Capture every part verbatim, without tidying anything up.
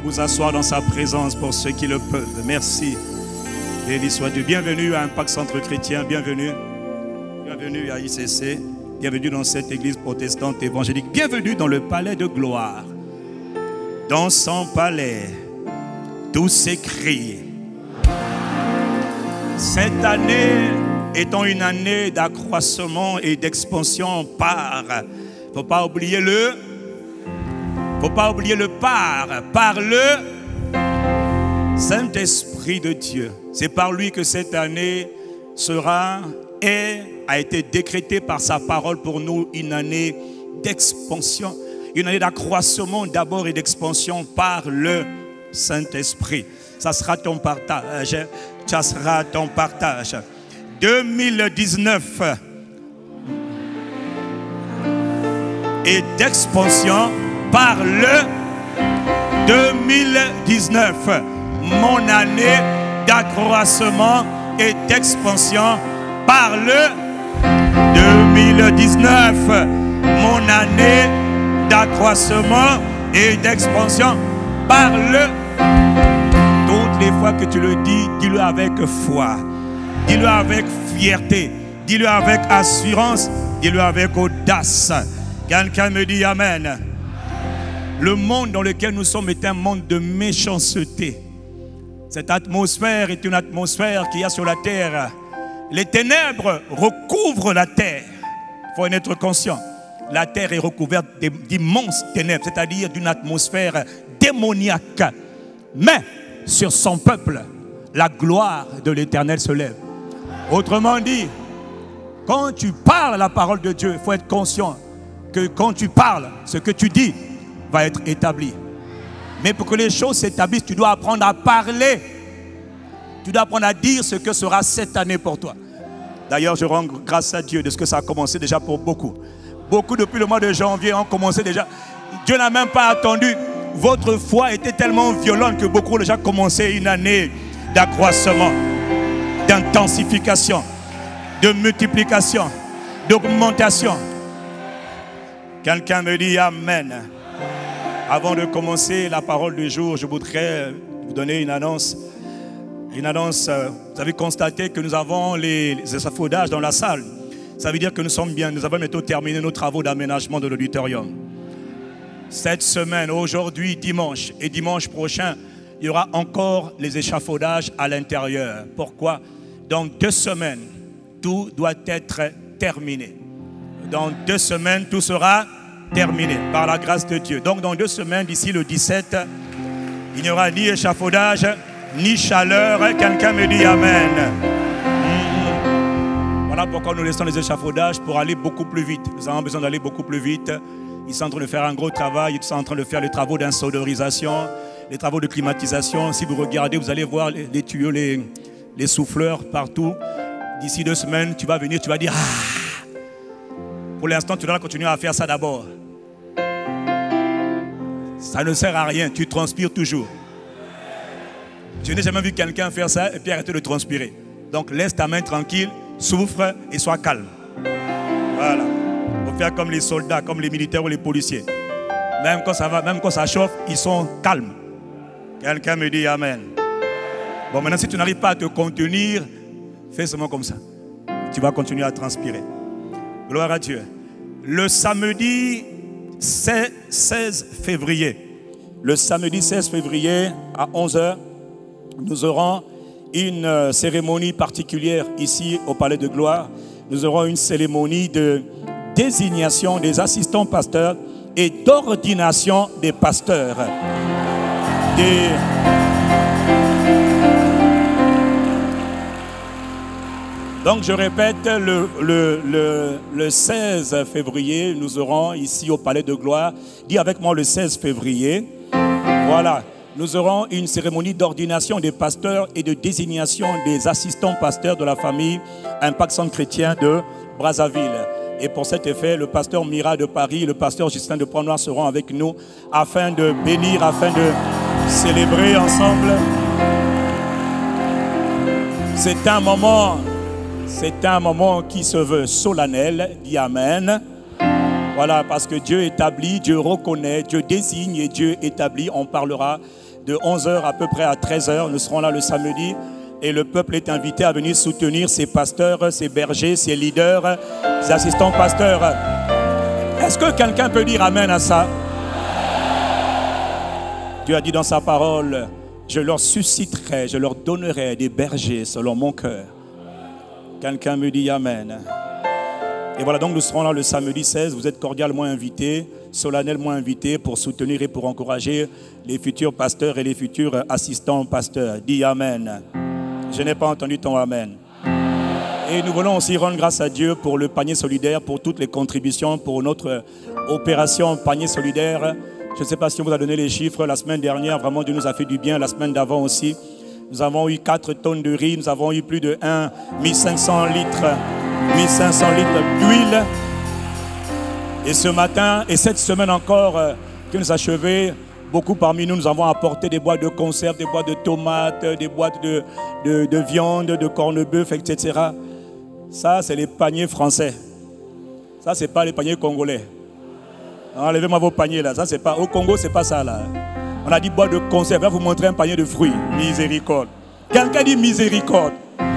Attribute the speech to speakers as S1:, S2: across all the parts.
S1: vous asseoir dans sa présence pour ceux qui le peuvent. Merci. Béni soit Dieu. Bienvenue à Impact Centre Chrétien. Bienvenue. Bienvenue à I C C. Bienvenue dans cette église protestante évangélique. Bienvenue dans le palais de gloire. Dans son palais, tout s'écrit. Cette année étant une année d'accroissement et d'expansion par, il ne faut pas oublier le, faut pas oublier le par, par le Saint-Esprit de Dieu. C'est par lui que cette année sera et a été décrétée par sa parole pour nous une année d'expansion, une année d'accroissement d'abord et d'expansion par le Saint-Esprit. Ça sera ton partage, ça sera ton partage. deux mille dix-neuf et d'expansion par le deux mille dix-neuf. Mon année d'accroissement et d'expansion par le deux mille dix-neuf. Mon année d'accroissement et d'expansion par le. Toutes les fois que tu le dis, dis-le avec foi. Dis-le avec fierté. Dis-le avec assurance. Dis-le avec audace. Quelqu'un me dit Amen. Le monde dans lequel nous sommes est un monde de méchanceté. Cette atmosphère est une atmosphère qu'il y a sur la terre. Les ténèbres recouvrent la terre. Il faut en être conscient. La terre est recouverte d'immenses ténèbres, c'est-à-dire d'une atmosphère démoniaque. Mais sur son peuple, la gloire de l'Éternel se lève. Autrement dit, quand tu parles la parole de Dieu, il faut être conscient que quand tu parles, ce que tu dis va être établi. Mais pour que les choses s'établissent, tu dois apprendre à parler. Tu dois apprendre à dire ce que sera cette année pour toi. D'ailleurs, je rends grâce à Dieu de ce que ça a commencé déjà pour beaucoup. Beaucoup depuis le mois de janvier ont commencé déjà. Dieu n'a même pas attendu. Votre foi était tellement violente que beaucoup ont déjà commencé une année d'accroissement, d'intensification, de multiplication, d'augmentation. Quelqu'un me dit Amen. Avant de commencer la parole du jour, je voudrais vous donner une annonce. Une annonce, vous avez constaté que nous avons les, les échafaudages dans la salle. Ça veut dire que nous sommes bien, nous avons bientôt terminé nos travaux d'aménagement de l'auditorium. Cette semaine, aujourd'hui, dimanche et dimanche prochain, il y aura encore les échafaudages à l'intérieur. Pourquoi? Dans deux semaines, tout doit être terminé. Dans deux semaines, tout sera terminé par la grâce de Dieu. Donc dans deux semaines, d'ici le dix-sept, il n'y aura ni échafaudage, ni chaleur. Quelqu'un me dit Amen. Mmh. Voilà pourquoi nous laissons les échafaudages pour aller beaucoup plus vite. Nous avons besoin d'aller beaucoup plus vite. Ils sont en train de faire un gros travail. Ils sont en train de faire les travaux d'insonorisation, les travaux de climatisation. Si vous regardez, vous allez voir les, les tuyaux, les, les souffleurs partout. D'ici deux semaines, tu vas venir, tu vas dire ah. Pour l'instant, tu dois continuer à faire ça d'abord. Ça ne sert à rien, tu transpires toujours. Je n'ai jamais vu quelqu'un faire ça et puis arrêter de transpirer. Donc laisse ta main tranquille, souffre et sois calme. Voilà. Il faut faire comme les soldats, comme les militaires ou les policiers. Même quand ça va, même quand ça chauffe, ils sont calmes. Quelqu'un me dit Amen. Bon, maintenant si tu n'arrives pas à te contenir, fais seulement comme ça. Tu vas continuer à transpirer. Gloire à Dieu. Le samedi seize février, le samedi seize février à onze heures, nous aurons une cérémonie particulière ici au Palais de Gloire. Nous aurons une cérémonie de désignation des assistants pasteurs et d'ordination des pasteurs. Des... Donc je répète, le, le, le, le seize février, nous aurons ici au Palais de Gloire, dis avec moi le seize février, voilà, nous aurons une cérémonie d'ordination des pasteurs et de désignation des assistants pasteurs de la famille Impact Centre Chrétien de Brazzaville. Et pour cet effet, le pasteur Mira de Paris et le pasteur Justin de Pointe-Noire seront avec nous afin de bénir, afin de célébrer ensemble. C'est un moment... C'est un moment qui se veut solennel, dit Amen. Voilà, parce que Dieu établit, Dieu reconnaît, Dieu désigne et Dieu établit. On parlera de onze heures à peu près à treize heures. Nous serons là le samedi. Et le peuple est invité à venir soutenir ses pasteurs, ses bergers, ses leaders, ses assistants pasteurs. Est-ce que quelqu'un peut dire amen à ça? Dieu a dit dans sa parole, je leur susciterai, je leur donnerai des bergers selon mon cœur. Quelqu'un me dit amen. Et voilà, donc nous serons là le samedi seize. Vous êtes cordialement invités, solennellement invités pour soutenir et pour encourager les futurs pasteurs et les futurs assistants pasteurs. Dis amen. Je n'ai pas entendu ton amen. Et nous voulons aussi rendre grâce à Dieu pour le panier solidaire, pour toutes les contributions, pour notre opération panier solidaire. Je ne sais pas si on vous a donné les chiffres. La semaine dernière, vraiment, Dieu nous a fait du bien. La semaine d'avant aussi. Nous avons eu quatre tonnes de riz. Nous avons eu plus de mille cinq cents litres, mille cinq cents litres d'huile. Et ce matin, et cette semaine encore, euh, que nous achevons, beaucoup parmi nous, nous avons apporté des boîtes de conserve, des boîtes de tomates, des boîtes de, de, de viande, de corned-beef, et cetera. Ça, c'est les paniers français. Ça, ce n'est pas les paniers congolais. Enlevez-moi vos paniers là. Ça, c'est pas, au Congo, ce n'est pas ça là. On a dit boîte de conserve. Je vais vous montrer un panier de fruits. Miséricorde. Quelqu'un dit miséricorde.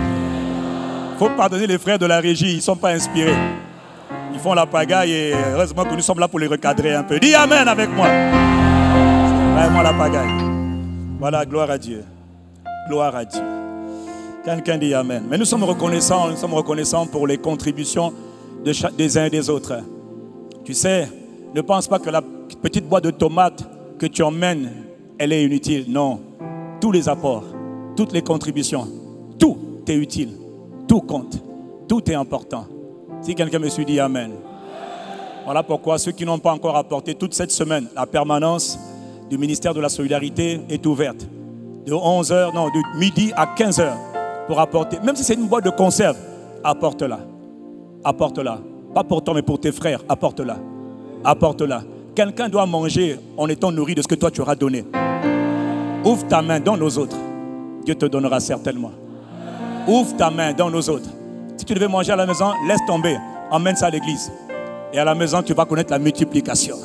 S1: Il faut pardonner les frères de la régie. Ils ne sont pas inspirés. Ils font la pagaille et heureusement que nous sommes là pour les recadrer un peu. Dis amen avec moi. C'est vraiment la pagaille. Voilà, gloire à Dieu. Gloire à Dieu. Quelqu'un dit amen. Mais nous sommes reconnaissants, nous sommes reconnaissants pour les contributions de chaque, des uns et des autres. Tu sais, ne pense pas que la petite boîte de tomates que tu emmènes, elle est inutile. Non. Tous les apports, toutes les contributions, tout est utile. Tout compte. Tout est important. Si quelqu'un me suit, dit amen. Voilà pourquoi ceux qui n'ont pas encore apporté toute cette semaine, la permanence du ministère de la Solidarité est ouverte. De onze heures, non, de midi à quinze heures pour apporter. Même si c'est une boîte de conserve, apporte-la. Apporte-la. Pas pour toi, mais pour tes frères, apporte-la. Apporte-la. Quelqu'un doit manger en étant nourri de ce que toi tu auras donné. Ouvre ta main dans nos autres. Dieu te donnera certainement. Ouvre ta main dans nos autres. Si tu devais manger à la maison, laisse tomber. Emmène ça à l'église. Et à la maison, tu vas connaître la multiplication.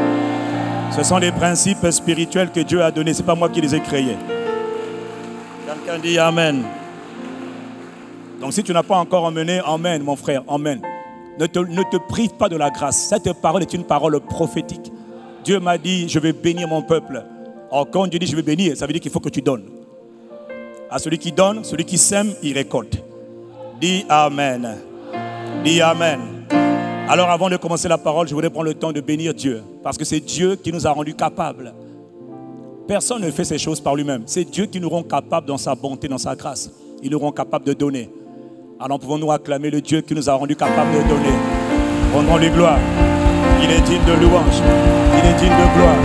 S1: Ce sont des principes spirituels que Dieu a donnés. Ce n'est pas moi qui les ai créés. Quelqu'un dit amen. Donc si tu n'as pas encore emmené, emmène mon frère, emmène. Ne te, ne te prive pas de la grâce. Cette parole est une parole prophétique. Dieu m'a dit, je vais bénir mon peuple. Or, quand Dieu dit, je vais bénir, ça veut dire qu'il faut que tu donnes. À celui qui donne, celui qui sème, il récolte. Dis amen. Dis amen. Alors, avant de commencer la parole, je voudrais prendre le temps de bénir Dieu. Parce que c'est Dieu qui nous a rendus capables. Personne ne fait ces choses par lui-même. C'est Dieu qui nous rend capables dans sa bonté, dans sa grâce. Il nous rend capables de donner. Alors pouvons-nous acclamer le Dieu qui nous a rendus capables de donner. Rendons-lui gloire. Il est digne de louange. Il est digne de gloire.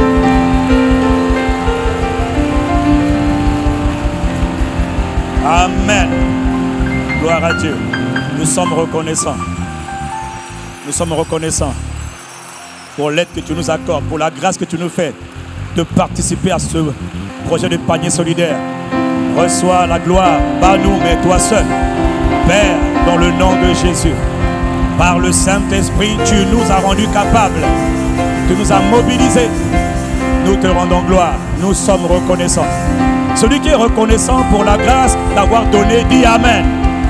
S1: Amen. Gloire à Dieu. Nous sommes reconnaissants. Nous sommes reconnaissants pour l'aide que tu nous accordes, pour la grâce que tu nous fais de participer à ce projet de panier solidaire. Reçois la gloire, pas nous, mais toi seul. Père, dans le nom de Jésus, par le Saint-Esprit, tu nous as rendus capables, tu nous as mobilisés. Nous te rendons gloire, nous sommes reconnaissants. Celui qui est reconnaissant pour la grâce d'avoir donné, dit amen.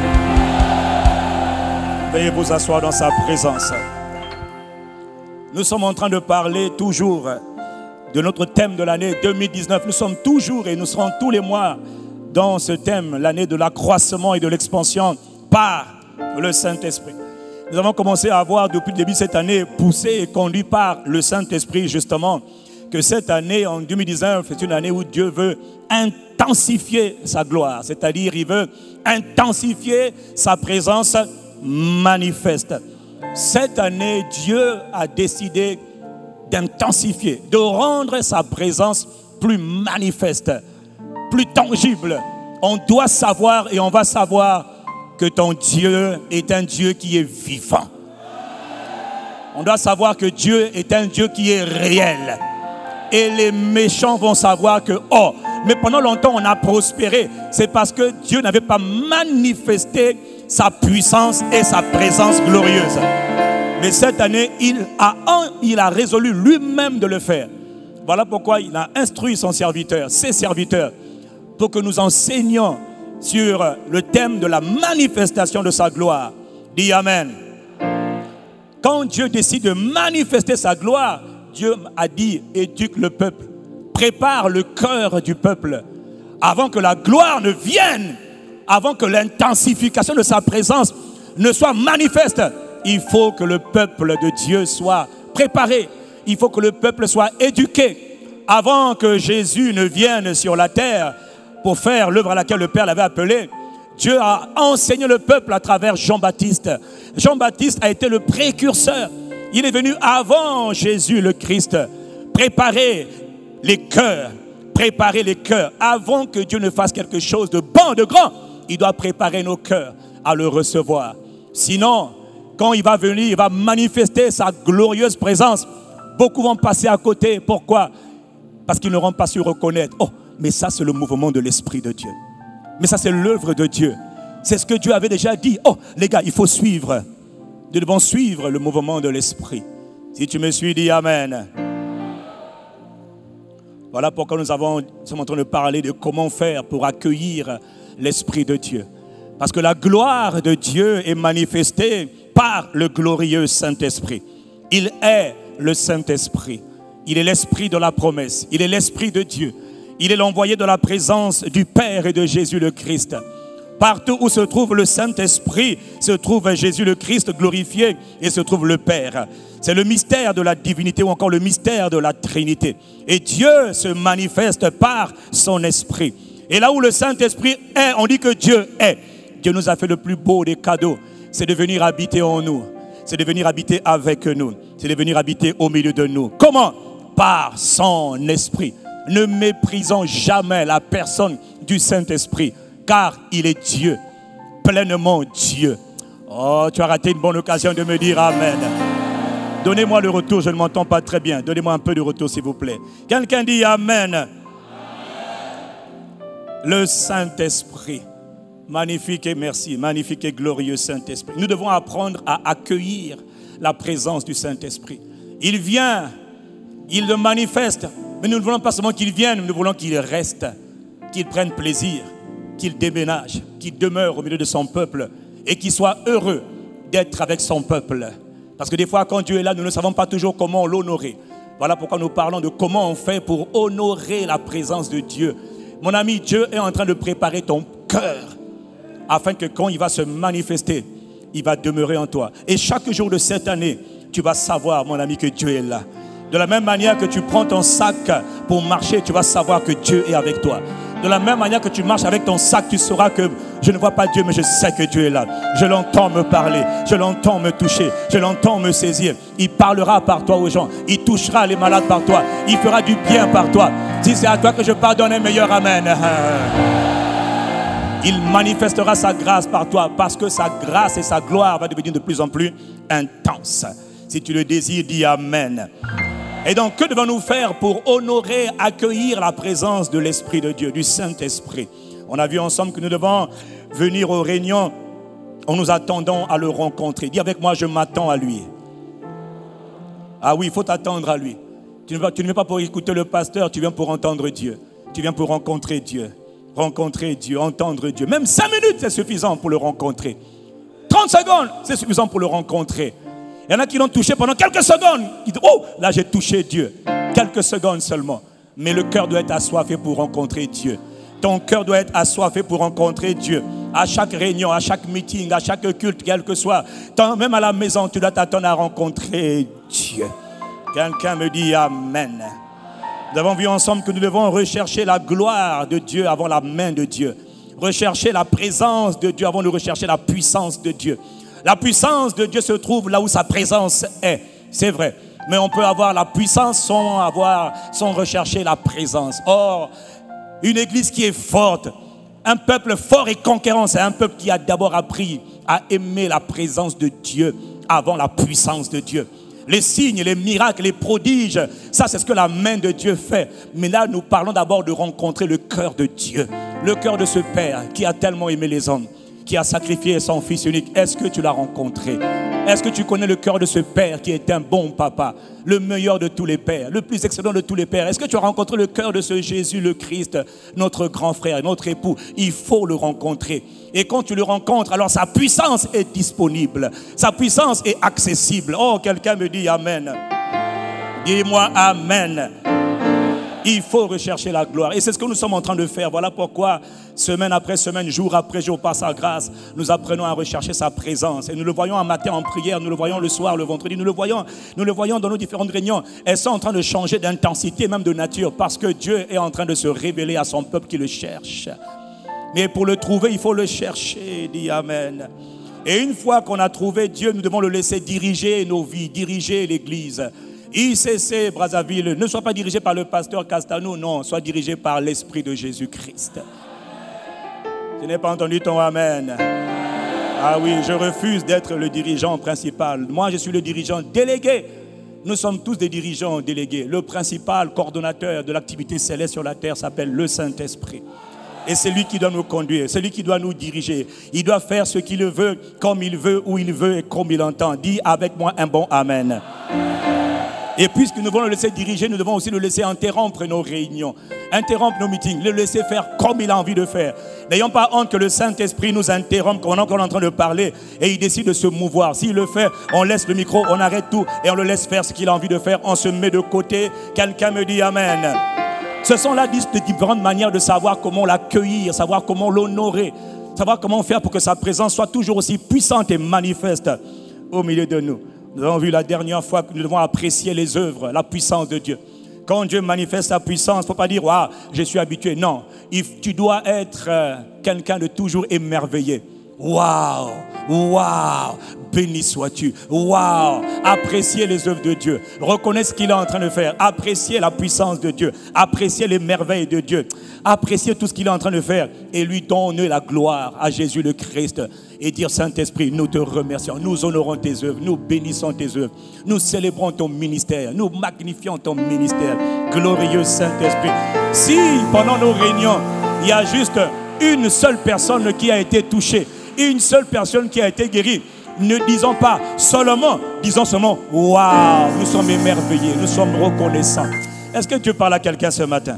S1: Veuillez vous asseoir dans sa présence. Nous sommes en train de parler toujours de notre thème de l'année deux mille dix-neuf. Nous sommes toujours et nous serons tous les mois dans ce thème, l'année de l'accroissement et de l'expansion par le Saint-Esprit. Nous avons commencé à voir depuis le début de cette année, poussé et conduit par le Saint-Esprit justement, que cette année, en deux mille dix-neuf, c'est une année où Dieu veut intensifier sa gloire. C'est-à-dire, il veut intensifier sa présence manifeste. Cette année, Dieu a décidé d'intensifier, de rendre sa présence plus manifeste, plus tangible. On doit savoir et on va savoir que ton Dieu est un Dieu qui est vivant. On doit savoir que Dieu est un Dieu qui est réel. Et les méchants vont savoir que, oh, mais pendant longtemps on a prospéré. C'est parce que Dieu n'avait pas manifesté sa puissance et sa présence glorieuse. Mais cette année, il a, il a résolu lui-même de le faire. Voilà pourquoi il a instruit son serviteur, ses serviteurs, pour que nous enseignions sur le thème de la manifestation de sa gloire. Dis Amen. Quand Dieu décide de manifester sa gloire, Dieu a dit, éduque le peuple, prépare le cœur du peuple, avant que la gloire ne vienne, avant que l'intensification de sa présence ne soit manifeste. Il faut que le peuple de Dieu soit préparé. Il faut que le peuple soit éduqué avant que Jésus ne vienne sur la terre pour faire l'œuvre à laquelle le Père l'avait appelé. Dieu a enseigné le peuple à travers Jean-Baptiste. Jean-Baptiste a été le précurseur. Il est venu avant Jésus le Christ préparer les cœurs, préparer les cœurs. Avant que Dieu ne fasse quelque chose de bon, de grand, il doit préparer nos cœurs à le recevoir. Sinon, quand il va venir, il va manifester sa glorieuse présence. Beaucoup vont passer à côté. Pourquoi? Parce qu'ils n'auront pas su reconnaître. Oh, mais ça c'est le mouvement de l'Esprit de Dieu. Mais ça c'est l'œuvre de Dieu. C'est ce que Dieu avait déjà dit. Oh, les gars, il faut suivre. Nous devons suivre le mouvement de l'Esprit. Si tu me suis, dis Amen. Voilà pourquoi nous, avons, nous sommes en train de parler de comment faire pour accueillir l'Esprit de Dieu. Parce que la gloire de Dieu est manifestée par le glorieux Saint-Esprit. Il est le Saint-Esprit. Il est l'Esprit de la promesse. Il est l'Esprit de Dieu. Il est l'envoyé de la présence du Père et de Jésus le Christ. Partout où se trouve le Saint-Esprit, se trouve Jésus le Christ glorifié et se trouve le Père. C'est le mystère de la divinité ou encore le mystère de la Trinité. Et Dieu se manifeste par son Esprit. Et là où le Saint-Esprit est, on dit que Dieu est. Dieu nous a fait le plus beau des cadeaux. C'est de venir habiter en nous. C'est de venir habiter avec nous. C'est de venir habiter au milieu de nous. Comment? Par son Esprit. Ne méprisons jamais la personne du Saint-Esprit, car il est Dieu, pleinement Dieu. Oh, tu as raté une bonne occasion de me dire Amen. Donnez-moi le retour, je ne m'entends pas très bien. Donnez-moi un peu de retour, s'il vous plaît. Quelqu'un dit Amen. Amen. Le Saint-Esprit. Magnifique et merci, magnifique et glorieux Saint-Esprit. Nous devons apprendre à accueillir la présence du Saint-Esprit. Il vient, il le manifeste, mais nous ne voulons pas seulement qu'il vienne, nous voulons qu'il reste, qu'il prenne plaisir, qu'il déménage, qu'il demeure au milieu de son peuple et qu'il soit heureux d'être avec son peuple. Parce que des fois, quand Dieu est là, nous ne savons pas toujours comment l'honorer. Voilà pourquoi nous parlons de comment on fait pour honorer la présence de Dieu. Mon ami, Dieu est en train de préparer ton cœur afin que quand il va se manifester, il va demeurer en toi. Et chaque jour de cette année, tu vas savoir, mon ami, que Dieu est là. De la même manière que tu prends ton sac pour marcher, tu vas savoir que Dieu est avec toi. De la même manière que tu marches avec ton sac, tu sauras que je ne vois pas Dieu, mais je sais que Dieu est là. Je l'entends me parler, je l'entends me toucher, je l'entends me saisir. Il parlera par toi aux gens, il touchera les malades par toi, il fera du bien par toi. Si c'est à toi que je pardonne, un meilleur Amen. Il manifestera sa grâce par toi parce que sa grâce et sa gloire va devenir de plus en plus intense. Si tu le désires, dis Amen. Et donc, que devons-nous faire pour honorer, accueillir la présence de l'Esprit de Dieu, du Saint-Esprit? On a vu ensemble que nous devons venir aux réunions en nous attendant à le rencontrer. Dis avec moi, je m'attends à lui. Ah oui, il faut t'attendre à lui. Tu ne, vas, tu ne viens pas pour écouter le pasteur, tu viens pour entendre Dieu. Tu viens pour rencontrer Dieu. Rencontrer Dieu, entendre Dieu. Même cinq minutes, c'est suffisant pour le rencontrer. trente secondes, c'est suffisant pour le rencontrer. Il y en a qui l'ont touché pendant quelques secondes. Ils disent, oh, là j'ai touché Dieu. Quelques secondes seulement. Mais le cœur doit être assoiffé pour rencontrer Dieu. Ton cœur doit être assoiffé pour rencontrer Dieu. À chaque réunion, à chaque meeting, à chaque culte, quel que soit. Même à la maison, tu dois t'attendre à rencontrer Dieu. Quelqu'un me dit Amen. Nous avons vu ensemble que nous devons rechercher la gloire de Dieu avant la main de Dieu. Rechercher la présence de Dieu avant de rechercher la puissance de Dieu. La puissance de Dieu se trouve là où sa présence est. C'est vrai. Mais on peut avoir la puissance sans, avoir, sans rechercher la présence. Or, une église qui est forte, un peuple fort et conquérant, c'est un peuple qui a d'abord appris à aimer la présence de Dieu avant la puissance de Dieu. Les signes, les miracles, les prodiges, ça c'est ce que la main de Dieu fait. Mais là, nous parlons d'abord de rencontrer le cœur de Dieu. Le cœur de ce Père qui a tellement aimé les hommes, qui a sacrifié son Fils unique. Est-ce que tu l'as rencontré? Est-ce que tu connais le cœur de ce Père qui est un bon papa, le meilleur de tous les pères, le plus excellent de tous les pères? Est-ce que tu as rencontré le cœur de ce Jésus le Christ, notre grand frère, notre époux? Il faut le rencontrer. Et quand tu le rencontres, alors sa puissance est disponible. Sa puissance est accessible. Oh, quelqu'un me dit Amen. Dis-moi Amen. Il faut rechercher la gloire. Et c'est ce que nous sommes en train de faire. Voilà pourquoi, semaine après semaine, jour après jour, par sa grâce, nous apprenons à rechercher sa présence. Et nous le voyons un matin en prière, nous le voyons le soir, le vendredi, nous le voyons, nous le voyons dans nos différentes réunions. Elles sont en train de changer d'intensité, même de nature, parce que Dieu est en train de se révéler à son peuple qui le cherche. Mais pour le trouver, il faut le chercher. Dis Amen. Et une fois qu'on a trouvé Dieu, nous devons le laisser diriger nos vies, diriger l'Église. I C C Brazzaville ne soit pas dirigé par le pasteur Castano, non, soit dirigé par l'Esprit de Jésus-Christ. Je n'ai pas entendu ton Amen. Ah oui, je refuse d'être le dirigeant principal. Moi, je suis le dirigeant délégué. Nous sommes tous des dirigeants délégués. Le principal coordonnateur de l'activité céleste sur la terre s'appelle le Saint-Esprit. Et c'est lui qui doit nous conduire, c'est lui qui doit nous diriger. Il doit faire ce qu'il veut, comme il veut, où il veut et comme il entend. Dis avec moi un bon Amen. Et puisque nous devons le laisser diriger, nous devons aussi le laisser interrompre nos réunions, interrompre nos meetings, le laisser faire comme il a envie de faire. N'ayons pas honte que le Saint-Esprit nous interrompe quand on est encore en train de parler et il décide de se mouvoir. S'il le fait, on laisse le micro, on arrête tout et on le laisse faire ce qu'il a envie de faire. On se met de côté. Quelqu'un me dit Amen. Ce sont là de différentes manières de savoir comment l'accueillir, savoir comment l'honorer, savoir comment faire pour que sa présence soit toujours aussi puissante et manifeste au milieu de nous. Nous avons vu la dernière fois que nous devons apprécier les œuvres, la puissance de Dieu. Quand Dieu manifeste sa puissance, il ne faut pas dire « Waouh, je suis habitué ». Non, tu dois être euh, quelqu'un de toujours émerveillé. Waouh, waouh, béni sois-tu. Waouh, apprécier les œuvres de Dieu. Reconnaître ce qu'il est en train de faire. Apprécier la puissance de Dieu. Apprécier les merveilles de Dieu. Apprécier tout ce qu'il est en train de faire. Et lui donner la gloire à Jésus le Christ. Et dire Saint-Esprit, nous te remercions. Nous honorons tes œuvres. Nous bénissons tes œuvres. Nous célébrons ton ministère. Nous magnifions ton ministère. Glorieux Saint-Esprit. Si pendant nos réunions, il y a juste une seule personne qui a été touchée, une seule personne qui a été guérie, ne disons pas seulement, disons seulement, waouh, nous sommes émerveillés, nous sommes reconnaissants. Est-ce que Dieu parle à quelqu'un ce matin?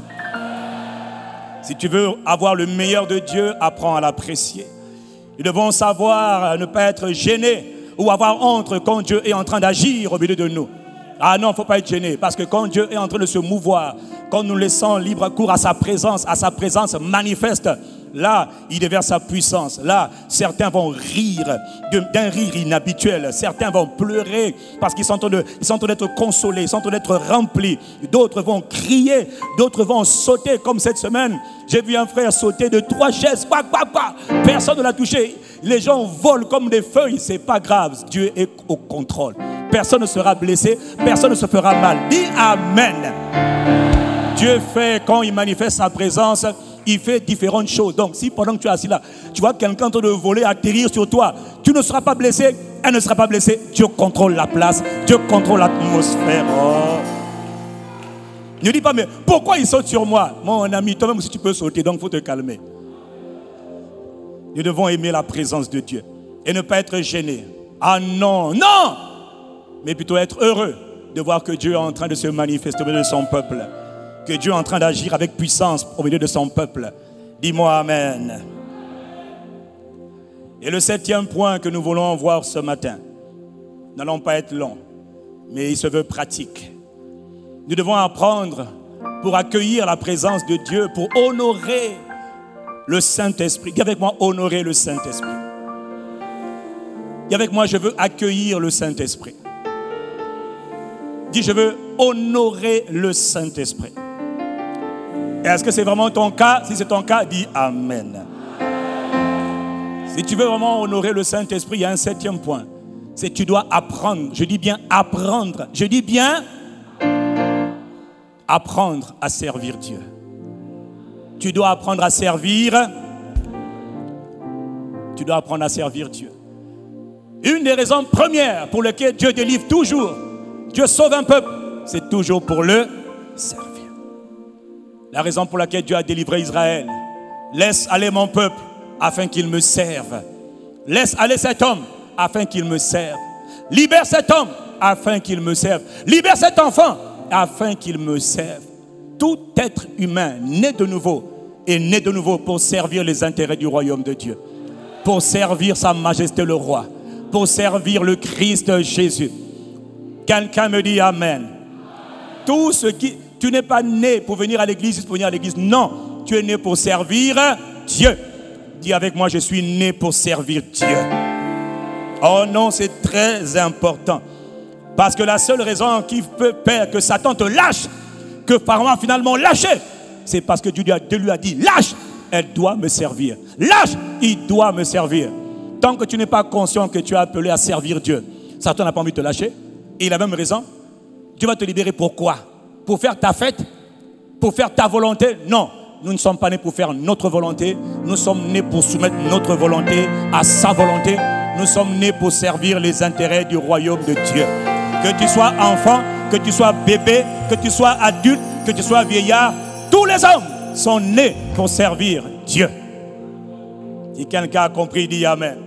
S1: Si tu veux avoir le meilleur de Dieu, apprends à l'apprécier. Nous devons savoir ne pas être gênés ou avoir honte quand Dieu est en train d'agir au milieu de nous. Ah non, il ne faut pas être gêné, parce que quand Dieu est en train de se mouvoir, quand nous laissons libre cours à sa présence, à sa présence manifeste, là, il déverse sa puissance. Là, certains vont rire d'un rire inhabituel. Certains vont pleurer parce qu'ils sont en train de, ils sont en train d'être consolés, ils sont en train d'être remplis. D'autres vont crier, d'autres vont sauter comme cette semaine. J'ai vu un frère sauter de trois chaises. Bah, bah, bah. Personne ne l'a touché. Les gens volent comme des feuilles. C'est pas grave. Dieu est au contrôle. Personne ne sera blessé. Personne ne se fera mal. Dis Amen. Dieu fait, quand il manifeste sa présence, il fait différentes choses. Donc, si pendant que tu es assis là, tu vois quelqu'un en train de voler, atterrir sur toi, tu ne seras pas blessé, elle ne sera pas blessée. Dieu contrôle la place, Dieu contrôle l'atmosphère. Oh. Ne dis pas, mais pourquoi il saute sur moi? Mon ami, toi-même aussi tu peux sauter, donc il faut te calmer. Nous devons aimer la présence de Dieu et ne pas être gênés. Ah non, non! Mais plutôt être heureux de voir que Dieu est en train de se manifester au milieu de son peuple. Que Dieu est en train d'agir avec puissance au milieu de son peuple. Dis-moi Amen. Et le septième point que nous voulons voir ce matin, n'allons pas être long, mais il se veut pratique. Nous devons apprendre pour accueillir la présence de Dieu, pour honorer le Saint-Esprit. Dis avec moi, honorer le Saint-Esprit. Dis avec moi, je veux accueillir le Saint-Esprit. Dis, je veux honorer le Saint-Esprit. Est-ce que c'est vraiment ton cas? Si c'est ton cas, dis Amen. Si tu veux vraiment honorer le Saint-Esprit, il y a un septième point. C'est que tu dois apprendre. Je dis bien apprendre. Je dis bien apprendre à servir Dieu. Tu dois apprendre à servir. Tu dois apprendre à servir Dieu. Une des raisons premières pour lesquelles Dieu délivre toujours, Dieu sauve un peuple, c'est toujours pour le servir. La raison pour laquelle Dieu a délivré Israël. Laisse aller mon peuple afin qu'il me serve. Laisse aller cet homme afin qu'il me serve. Libère cet homme afin qu'il me serve. Libère cet enfant afin qu'il me serve. Tout être humain né de nouveau est né de nouveau pour servir les intérêts du royaume de Dieu, pour servir sa majesté le roi, pour servir le Christ Jésus. Quelqu'un me dit Amen. Tout ce qui... Tu n'es pas né pour venir à l'église, juste pour venir à l'église. Non, tu es né pour servir Dieu. Dis avec moi, je suis né pour servir Dieu. Oh non, c'est très important. Parce que la seule raison qui peut faire que Satan te lâche, que Pharaon a finalement lâché, c'est parce que Dieu lui a dit, lâche, elle doit me servir. Lâche, il doit me servir. Tant que tu n'es pas conscient que tu es appelé à servir Dieu, Satan n'a pas envie de te lâcher. Et il a même raison. Dieu va te libérer pourquoi? Pour faire ta fête? Pour faire ta volonté? Non. Nous ne sommes pas nés pour faire notre volonté. Nous sommes nés pour soumettre notre volonté à sa volonté. Nous sommes nés pour servir les intérêts du royaume de Dieu. Que tu sois enfant, que tu sois bébé, que tu sois adulte, que tu sois vieillard, tous les hommes sont nés pour servir Dieu. Si quelqu'un a compris, dit Amen.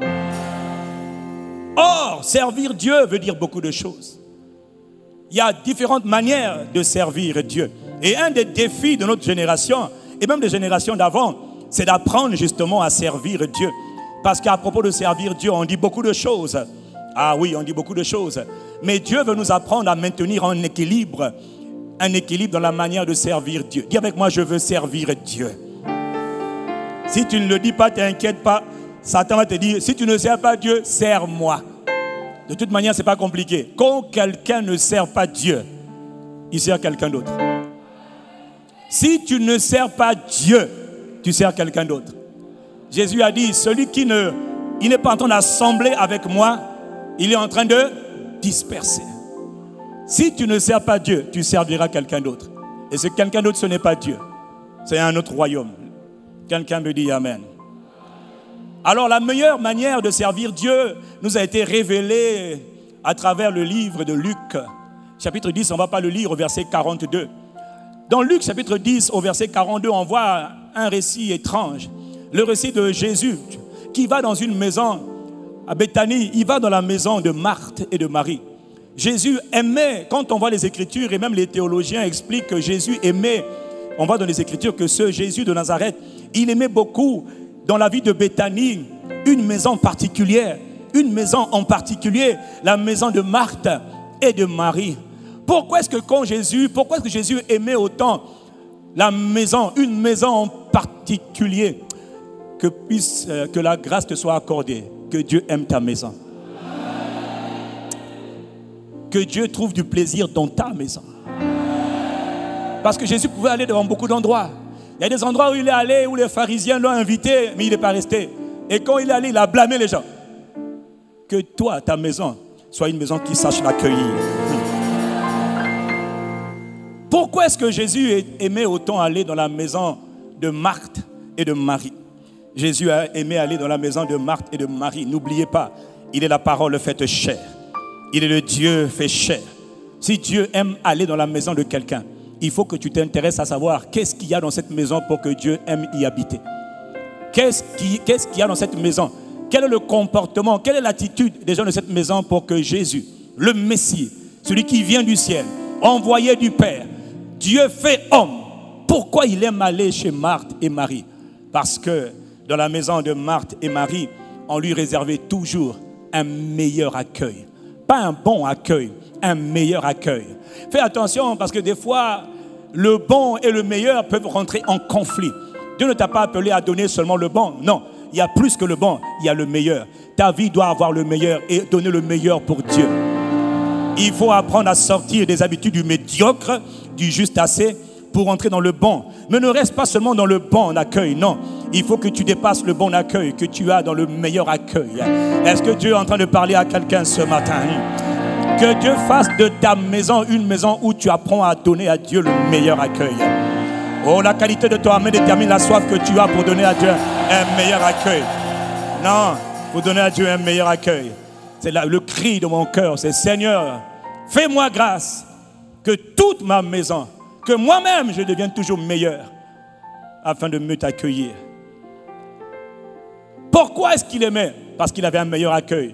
S1: Or, servir Dieu veut dire beaucoup de choses. Il y a différentes manières de servir Dieu. Et un des défis de notre génération, et même des générations d'avant, c'est d'apprendre justement à servir Dieu. Parce qu'à propos de servir Dieu, on dit beaucoup de choses. Ah oui, on dit beaucoup de choses. Mais Dieu veut nous apprendre à maintenir un équilibre. Un équilibre dans la manière de servir Dieu. Dis avec moi, je veux servir Dieu. Si tu ne le dis pas, t'inquiète pas. Satan va te dire, si tu ne sers pas Dieu, sers-moi. De toute manière, ce n'est pas compliqué. Quand quelqu'un ne sert pas Dieu, il sert quelqu'un d'autre. Si tu ne sers pas Dieu, tu sers quelqu'un d'autre. Jésus a dit, celui qui ne, il n'est pas en train d'assembler avec moi, il est en train de disperser. Si tu ne sers pas Dieu, tu serviras quelqu'un d'autre. Et ce quelqu'un d'autre, ce n'est pas Dieu. C'est un autre royaume. Quelqu'un me dit Amen. Alors la meilleure manière de servir Dieu nous a été révélée à travers le livre de Luc. Chapitre dix, on ne va pas le lire au verset quarante-deux. Dans Luc chapitre dix, au verset quarante-deux, on voit un récit étrange. Le récit de Jésus qui va dans une maison à Béthanie. Il va dans la maison de Marthe et de Marie. Jésus aimait, quand on voit les Écritures, et même les théologiens expliquent que Jésus aimait, on voit dans les Écritures que ce Jésus de Nazareth, il aimait beaucoup dans la vie de Béthanie une maison particulière, une maison en particulier, la maison de Marthe et de Marie. Pourquoi est-ce que quand Jésus, pourquoi est-ce que Jésus aimait autant la maison, une maison en particulier? Que puisse, euh, que la grâce te soit accordée, que Dieu aime ta maison. Que Dieu trouve du plaisir dans ta maison. Parce que Jésus pouvait aller dans beaucoup d'endroits. Il y a des endroits où il est allé, où les pharisiens l'ont invité, mais il n'est pas resté. Et quand il est allé, il a blâmé les gens. Que toi, ta maison, soit une maison qui sache l'accueillir. Pourquoi est-ce que Jésus aimait autant aller dans la maison de Marthe et de Marie? Jésus a aimé aller dans la maison de Marthe et de Marie. N'oubliez pas, il est la parole faite chair. Il est le Dieu fait chair. Si Dieu aime aller dans la maison de quelqu'un, il faut que tu t'intéresses à savoir qu'est-ce qu'il y a dans cette maison pour que Dieu aime y habiter. Qu'est-ce qui, qu'est-ce qu'il y a dans cette maison? Quel est le comportement, quelle est l'attitude des gens de cette maison pour que Jésus, le Messie, celui qui vient du ciel, envoyé du Père, Dieu fait homme, pourquoi il aime aller chez Marthe et Marie? Parce que dans la maison de Marthe et Marie, on lui réservait toujours un meilleur accueil. Pas un bon accueil, un meilleur accueil. Fais attention parce que des fois, le bon et le meilleur peuvent rentrer en conflit. Dieu ne t'a pas appelé à donner seulement le bon. Non, il y a plus que le bon, il y a le meilleur. Ta vie doit avoir le meilleur et donner le meilleur pour Dieu. Il faut apprendre à sortir des habitudes du médiocre, du juste assez, pour entrer dans le bon. Mais ne reste pas seulement dans le bon accueil, non. Il faut que tu dépasses le bon accueil, que tu as dans le meilleur accueil. Est-ce que Dieu est en train de parler à quelqu'un ce matin? Que Dieu fasse de ta maison une maison où tu apprends à donner à Dieu le meilleur accueil. Oh, la qualité de ton âme détermine la soif que tu as pour donner à Dieu un meilleur accueil. Non, pour donner à Dieu un meilleur accueil. C'est le cri de mon cœur, c'est Seigneur, fais-moi grâce que toute ma maison, que moi-même je devienne toujours meilleur afin de mieux t'accueillir. Pourquoi est-ce qu'il aimait? Parce qu'il avait un meilleur accueil.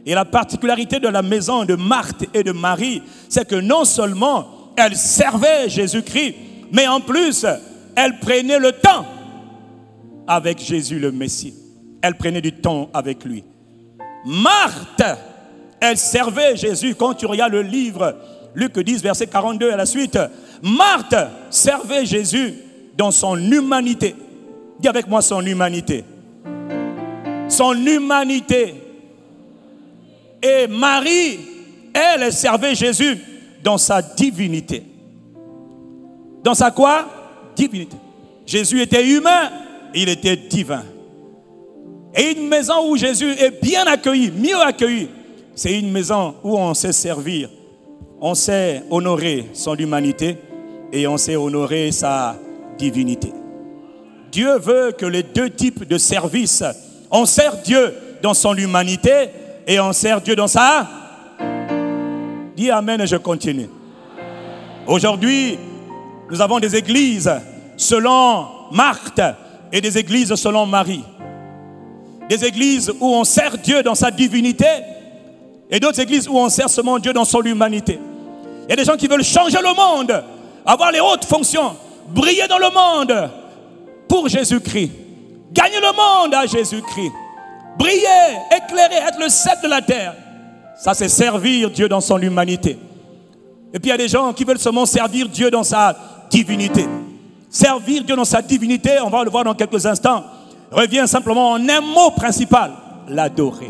S1: Et la particularité de la maison de Marthe et de Marie, c'est que non seulement elles servaient Jésus-Christ, mais en plus, elles prenaient le temps avec Jésus le Messie. Elles prenaient du temps avec lui. Marthe, elle servait Jésus. Quand tu regardes le livre, Luc dix, verset quarante-deux à la suite, Marthe servait Jésus dans son humanité. Dis avec moi son humanité. Son humanité. Et Marie, elle, elle servait Jésus dans sa divinité. Dans sa quoi? Divinité. Jésus était humain, il était divin. Et une maison où Jésus est bien accueilli, mieux accueilli, c'est une maison où on sait servir, on sait honorer son humanité et on sait honorer sa divinité. Dieu veut que les deux types de services, on sert Dieu dans son humanité et on sert Dieu dans sa... Dis Amen et je continue. Aujourd'hui, nous avons des églises selon Marthe et des églises selon Marie. Des églises où on sert Dieu dans sa divinité et d'autres églises où on sert seulement Dieu dans son humanité. Il y a des gens qui veulent changer le monde, avoir les hautes fonctions, briller dans le monde pour Jésus-Christ. Gagner le monde à Jésus-Christ. Briller, éclairer, être le sel de la terre. Ça, c'est servir Dieu dans son humanité. Et puis il y a des gens qui veulent seulement servir Dieu dans sa divinité. Servir Dieu dans sa divinité, on va le voir dans quelques instants, revient simplement en un mot principal, l'adorer.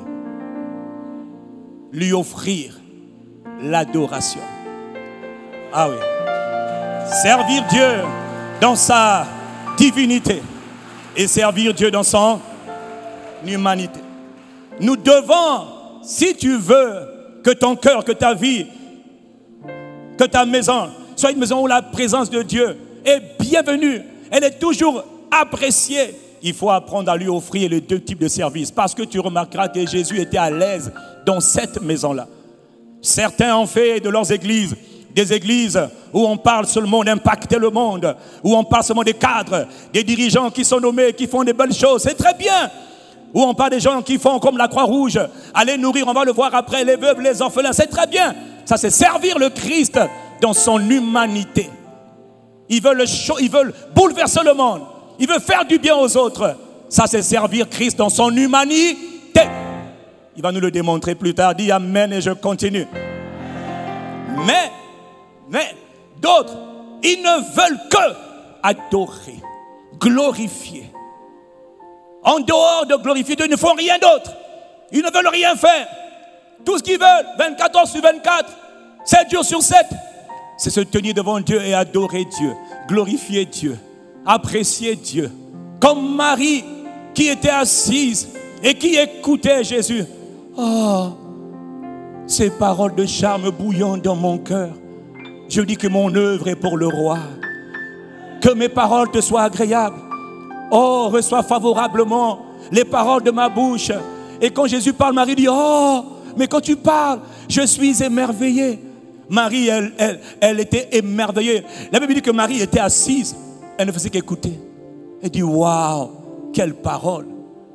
S1: Lui offrir l'adoration. Ah oui. Servir Dieu dans sa divinité et servir Dieu dans son humanité. Nous devons, si tu veux que ton cœur, que ta vie, que ta maison soit une maison où la présence de Dieu est bienvenue, elle est toujours appréciée, il faut apprendre à lui offrir les deux types de services. Parce que tu remarqueras que Jésus était à l'aise dans cette maison-là. Certains ont fait de leurs églises des églises où on parle seulement d'impacter le monde, où on parle seulement des cadres, des dirigeants qui sont nommés, qui font des belles choses. C'est très bien. Où on parle des gens qui font comme la Croix-Rouge, aller nourrir, on va le voir après, les veuves, les orphelins. C'est très bien. Ça, c'est servir le Christ dans son humanité. Ils veulent, le show, ils veulent bouleverser le monde. Ils veulent faire du bien aux autres. Ça, c'est servir Christ dans son humanité. Il va nous le démontrer plus tard. Dis Amen et je continue. Mais, mais, d'autres, ils ne veulent que adorer, glorifier. En dehors de glorifier Dieu, ils ne font rien d'autre. Ils ne veulent rien faire. Tout ce qu'ils veulent, vingt-quatre heures sur vingt-quatre, sept jours sur sept, c'est se tenir devant Dieu et adorer Dieu, glorifier Dieu, apprécier Dieu. Comme Marie qui était assise et qui écoutait Jésus. Oh, ces paroles de charme bouillonnent dans mon cœur. Je dis que mon œuvre est pour le roi. Que mes paroles te soient agréables. Oh, reçois favorablement les paroles de ma bouche. Et quand Jésus parle, Marie dit, oh, mais quand tu parles, je suis émerveillée. Marie, elle, elle, elle était émerveillée. La Bible dit que Marie était assise. Elle ne faisait qu'écouter. Elle dit, waouh, quelle parole.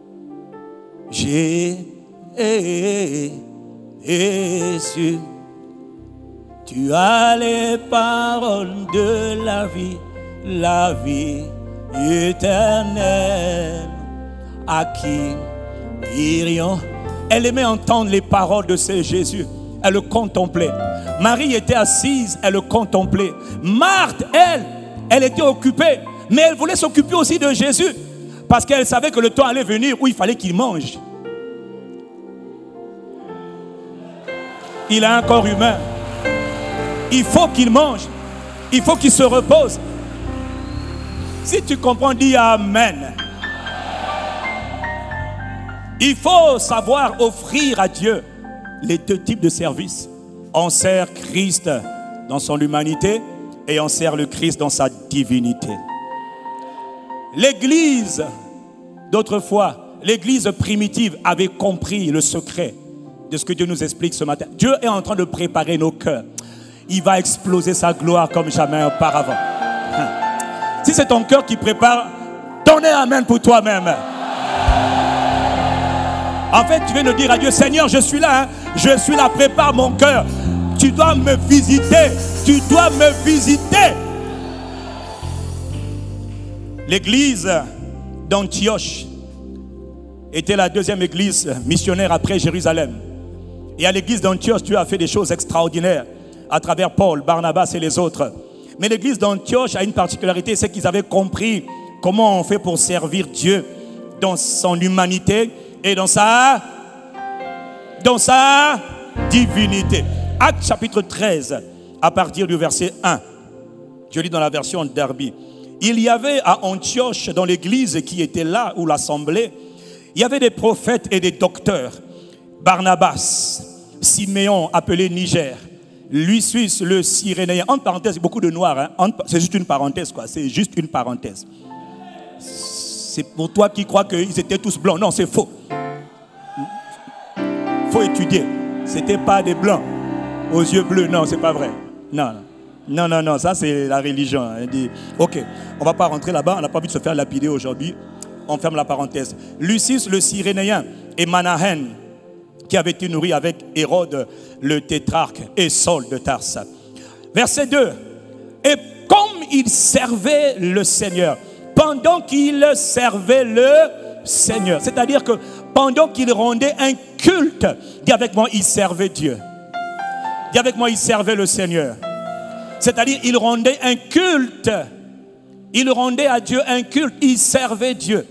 S1: J'ai su, tu as les paroles de la vie, la vie éternelle, à qui irions. Elle aimait entendre les paroles de ce Jésus. Elle le contemplait. Marie était assise, elle le contemplait. Marthe, elle, elle était occupée, mais elle voulait s'occuper aussi de Jésus, parce qu'elle savait que le temps allait venir où il fallait qu'il mange. Il a un corps humain. Il faut qu'il mange. Il faut qu'il se repose. Si tu comprends, dis Amen. Il faut savoir offrir à Dieu les deux types de services. On sert Christ dans son humanité et on sert le Christ dans sa divinité. L'église d'autrefois, l'église primitive avait compris le secret de ce que Dieu nous explique ce matin. Dieu est en train de préparer nos cœurs. Il va exploser sa gloire comme jamais auparavant. Si c'est ton cœur qui prépare, donnez Amen pour toi-même. En fait, tu viens de dire à Dieu, Seigneur, je suis là, hein. Je suis là, prépare mon cœur. Tu dois me visiter. Tu dois me visiter. L'église d'Antioche était la deuxième église missionnaire après Jérusalem. Et à l'église d'Antioche, Dieu a fait des choses extraordinaires à travers Paul, Barnabas et les autres. Mais l'église d'Antioche a une particularité, c'est qu'ils avaient compris comment on fait pour servir Dieu dans son humanité et dans sa, dans sa divinité. Actes chapitre treize, à partir du verset un. Je lis dans la version Darby. Il y avait à Antioche, dans l'église qui était là, ou l'assemblée, il y avait des prophètes et des docteurs. Barnabas, Siméon, appelé Niger, Lucius le Cyrénéen. En parenthèse, beaucoup de noirs. Hein? C'est juste une parenthèse, quoi. C'est juste une parenthèse. C'est pour toi qui crois qu'ils étaient tous blancs. Non, c'est faux. Il faut étudier. Ce n'étaient pas des blancs aux yeux bleus. Non, c'est pas vrai. Non, non, non, non. Ça, c'est la religion. Hein. Dit, ok, on ne va pas rentrer là-bas. On n'a pas envie de se faire lapider aujourd'hui. On ferme la parenthèse. Lucius le Cyrénéen et Manahen, qui avait été nourri avec Hérode le tétrarque et Saul de Tarse. Verset deux. Et comme il servait le Seigneur, pendant qu'il servait le Seigneur, c'est-à-dire que pendant qu'il rendait un culte, dis avec moi, il servait Dieu. Dis avec moi, il servait le Seigneur. C'est-à-dire, il rendait un culte. Il rendait à Dieu un culte. Il servait Dieu.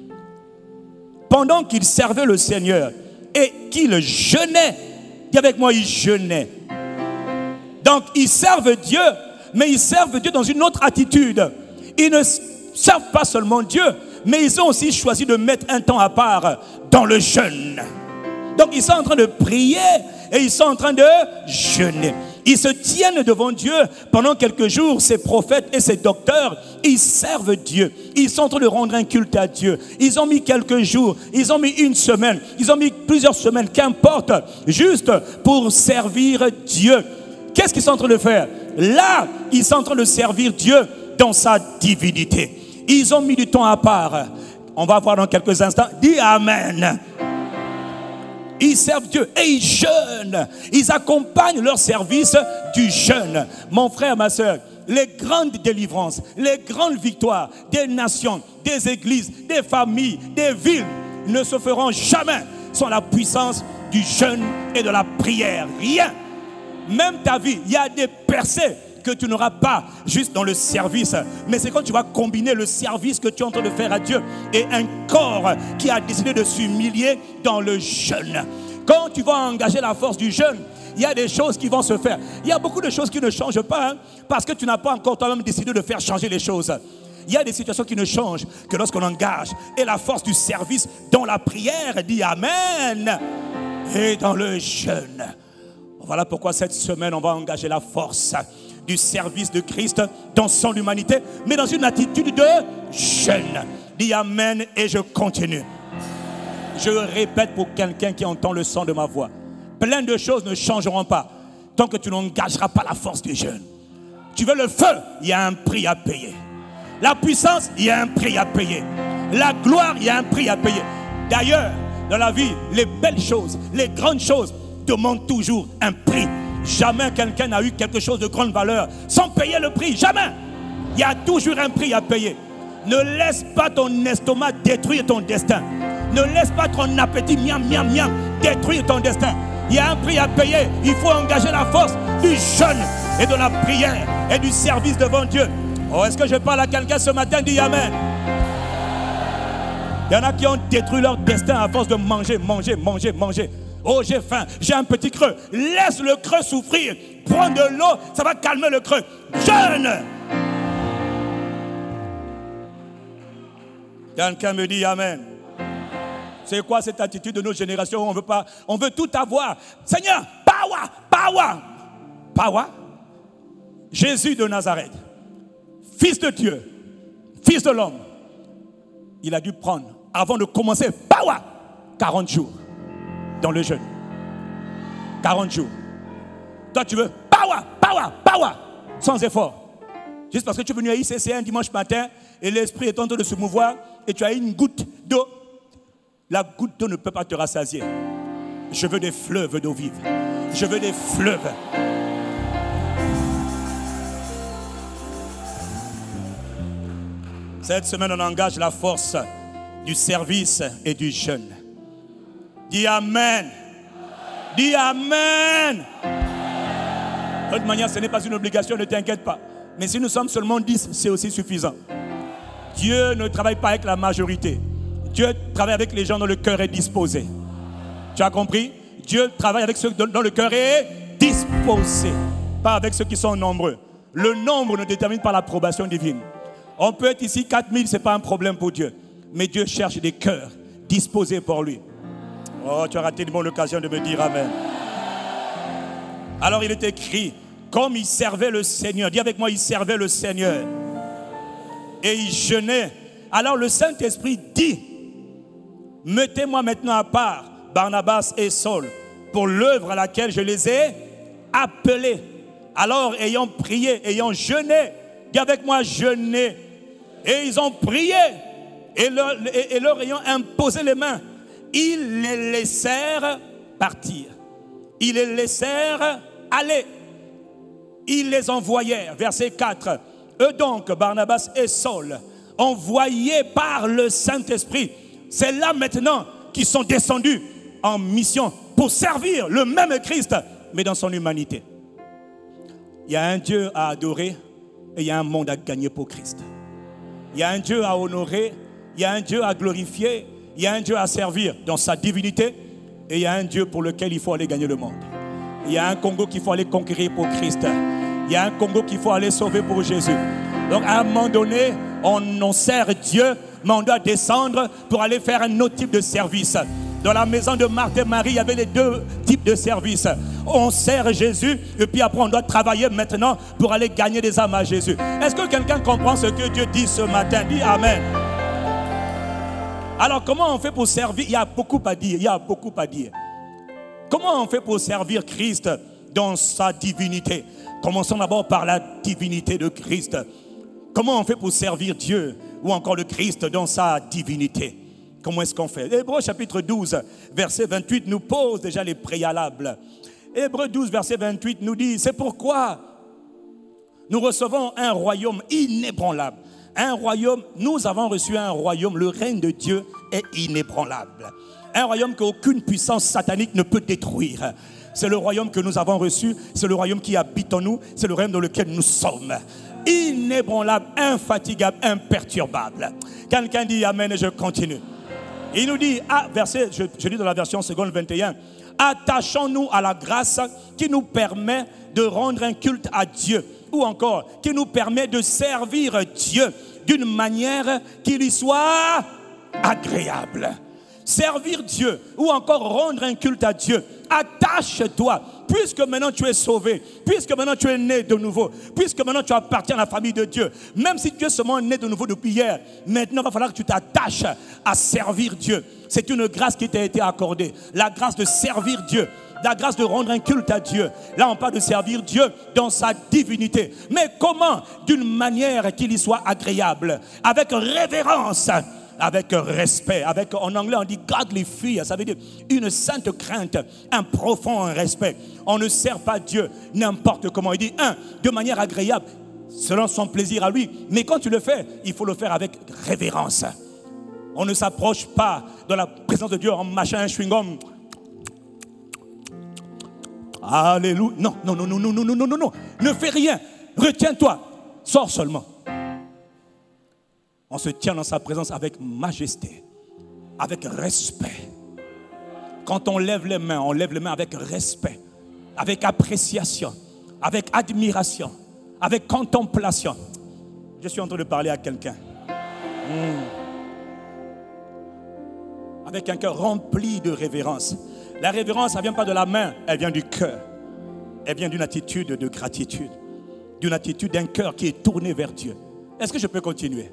S1: Pendant qu'il servait le Seigneur et qu'il jeûnait, dis avec moi, il jeûnait. Donc, ils servent Dieu, mais ils servent Dieu dans une autre attitude. Ils ne servent pas seulement Dieu, mais ils ont aussi choisi de mettre un temps à part dans le jeûne. Donc, ils sont en train de prier et ils sont en train de jeûner. Ils se tiennent devant Dieu pendant quelques jours. Ces prophètes et ces docteurs, ils servent Dieu. Ils sont en train de rendre un culte à Dieu. Ils ont mis quelques jours, ils ont mis une semaine, ils ont mis plusieurs semaines, qu'importe, juste pour servir Dieu. Qu'est-ce qu'ils sont en train de faire? Là, ils sont en train de servir Dieu dans sa divinité. Ils ont mis du temps à part. On va voir dans quelques instants. Dis Amen. Ils servent Dieu et ils jeûnent. Ils accompagnent leur service du jeûne. Mon frère, ma soeur, les grandes délivrances, les grandes victoires des nations, des églises, des familles, des villes ne se feront jamais sans la puissance du jeûne et de la prière. Rien. Même ta vie, il y a des percées que tu n'auras pas juste dans le service, mais c'est quand tu vas combiner le service que tu es en train de faire à Dieu et un corps qui a décidé de s'humilier dans le jeûne. Quand tu vas engager la force du jeûne, il y a des choses qui vont se faire. Il y a beaucoup de choses qui ne changent pas, hein, parce que tu n'as pas encore toi-même décidé de faire changer les choses. Il y a des situations qui ne changent que lorsqu'on engage. Et la force du service dans la prière dit Amen. Et dans le jeûne. Voilà pourquoi cette semaine, on va engager la force du service de Christ dans son humanité, mais dans une attitude de jeûne. Dis Amen et je continue. Je répète pour quelqu'un qui entend le son de ma voix. Plein de choses ne changeront pas tant que tu n'engageras pas la force du jeûne. Tu veux le feu, il y a un prix à payer. La puissance, il y a un prix à payer. La gloire, il y a un prix à payer. D'ailleurs, dans la vie, les belles choses, les grandes choses demandent toujours un prix. Jamais quelqu'un n'a eu quelque chose de grande valeur sans payer le prix. Jamais. Il y a toujours un prix à payer. Ne laisse pas ton estomac détruire ton destin. Ne laisse pas ton appétit miam miam miam détruire ton destin. Il y a un prix à payer. Il faut engager la force du jeûne et de la prière et du service devant Dieu. Oh, est-ce que je parle à quelqu'un ce matin? Dis Amen. Il y en a qui ont détruit leur destin à force de manger, manger, manger, manger. Oh, j'ai faim, j'ai un petit creux. Laisse le creux souffrir. Prends de l'eau, ça va calmer le creux. Jeûne. Quelqu'un me dit Amen. C'est quoi cette attitude de nos générations? On veut pas, on veut tout avoir. Seigneur, power, power, power. Jésus de Nazareth, fils de Dieu, fils de l'homme, il a dû prendre, avant de commencer, power, quarante jours. Dans le jeûne. quarante jours. Toi, tu veux power, power, power, sans effort. Juste parce que tu es venu à I C C un dimanche matin et l'esprit est en train de se mouvoir et tu as une goutte d'eau. La goutte d'eau ne peut pas te rassasier. Je veux des fleuves d'eau vive. Je veux des fleuves. Cette semaine, on engage la force du service et du jeûne. Dis Amen. Dis Amen. De toute manière, ce n'est pas une obligation, ne t'inquiète pas. Mais si nous sommes seulement dix, c'est aussi suffisant. Dieu ne travaille pas avec la majorité. Dieu travaille avec les gens dont le cœur est disposé. Tu as compris? Dieu travaille avec ceux dont le cœur est disposé. Pas avec ceux qui sont nombreux. Le nombre ne détermine pas l'approbation divine. On peut être ici quatre mille, ce n'est pas un problème pour Dieu. Mais Dieu cherche des cœurs disposés pour lui. Oh, tu as raté une bonne occasion de me dire Amen. Alors il est écrit, comme il servait le Seigneur. Dis avec moi, il servait le Seigneur. Et il jeûnait. Alors le Saint-Esprit dit, mettez-moi maintenant à part Barnabas et Saul pour l'œuvre à laquelle je les ai appelés. Alors ayant prié, ayant jeûné, dis avec moi jeûné. Et ils ont prié et leur, et, et leur ayant imposé les mains, ils les laissèrent partir. Ils les laissèrent aller. Ils les envoyèrent. Verset quatre. Eux donc, Barnabas et Saul, envoyés par le Saint-Esprit, c'est là maintenant qu'ils sont descendus en mission pour servir le même Christ, mais dans son humanité. Il y a un Dieu à adorer et il y a un monde à gagner pour Christ. Il y a un Dieu à honorer, il y a un Dieu à glorifier, il y a un Dieu à servir dans sa divinité et il y a un Dieu pour lequel il faut aller gagner le monde. Il y a un Congo qu'il faut aller conquérir pour Christ. Il y a un Congo qu'il faut aller sauver pour Jésus. Donc à un moment donné, on, on sert Dieu, mais on doit descendre pour aller faire un autre type de service. Dans la maison de Marthe et Marie, il y avait les deux types de services. On sert Jésus et puis après on doit travailler maintenant pour aller gagner des âmes à Jésus. Est-ce que quelqu'un comprend ce que Dieu dit ce matin? Dis Amen. Alors comment on fait pour servir? Il y a beaucoup à dire, il y a beaucoup à dire. Comment on fait pour servir Christ dans sa divinité? Commençons d'abord par la divinité de Christ. Comment on fait pour servir Dieu ou encore le Christ dans sa divinité? Comment est-ce qu'on fait? Hébreux chapitre douze, verset vingt-huit nous pose déjà les préalables. Hébreux douze, verset vingt-huit nous dit, c'est pourquoi nous recevons un royaume inébranlable. Un royaume, nous avons reçu un royaume, le règne de Dieu est inébranlable. Un royaume qu'aucune puissance satanique ne peut détruire. C'est le royaume que nous avons reçu, c'est le royaume qui habite en nous, c'est le royaume dans lequel nous sommes. Inébranlable, infatigable, imperturbable. Quelqu'un dit Amen et je continue. Il nous dit, ah, verset, je, je lis dans la version seconde vingt et un, attachons-nous à la grâce qui nous permet de rendre un culte à Dieu, ou encore qui nous permet de servir Dieu d'une manière qui lui soit agréable. Servir Dieu ou encore rendre un culte à Dieu. Attache-toi, puisque maintenant tu es sauvé, puisque maintenant tu es né de nouveau, puisque maintenant tu appartiens à la famille de Dieu. Même si tu es seulement né de nouveau depuis hier, maintenant il va falloir que tu t'attaches à servir Dieu. C'est une grâce qui t'a été accordée, la grâce de servir Dieu, la grâce de rendre un culte à Dieu. Là on parle de servir Dieu dans sa divinité. Mais comment? D'une manière qui lui soit agréable, avec révérence, avec respect, avec, en anglais on dit godly fear, ça veut dire une sainte crainte, un profond respect. On ne sert pas Dieu n'importe comment. Il dit, un, de manière agréable, selon son plaisir à lui. Mais quand tu le fais, il faut le faire avec révérence. On ne s'approche pas de la présence de Dieu en mâchant un chewing-gum. Alléluia. Non, non, non, non, non, non, non, non, non. Ne fais rien. Retiens-toi. Sors seulement. On se tient dans sa présence avec majesté, avec respect. Quand on lève les mains, on lève les mains avec respect, avec appréciation, avec admiration, avec contemplation. Je suis en train de parler à quelqu'un. Mmh. Avec un cœur rempli de révérence. La révérence, ça ne vient pas de la main, elle vient du cœur. Elle vient d'une attitude de gratitude, d'une attitude d'un cœur qui est tourné vers Dieu. Est-ce que je peux continuer?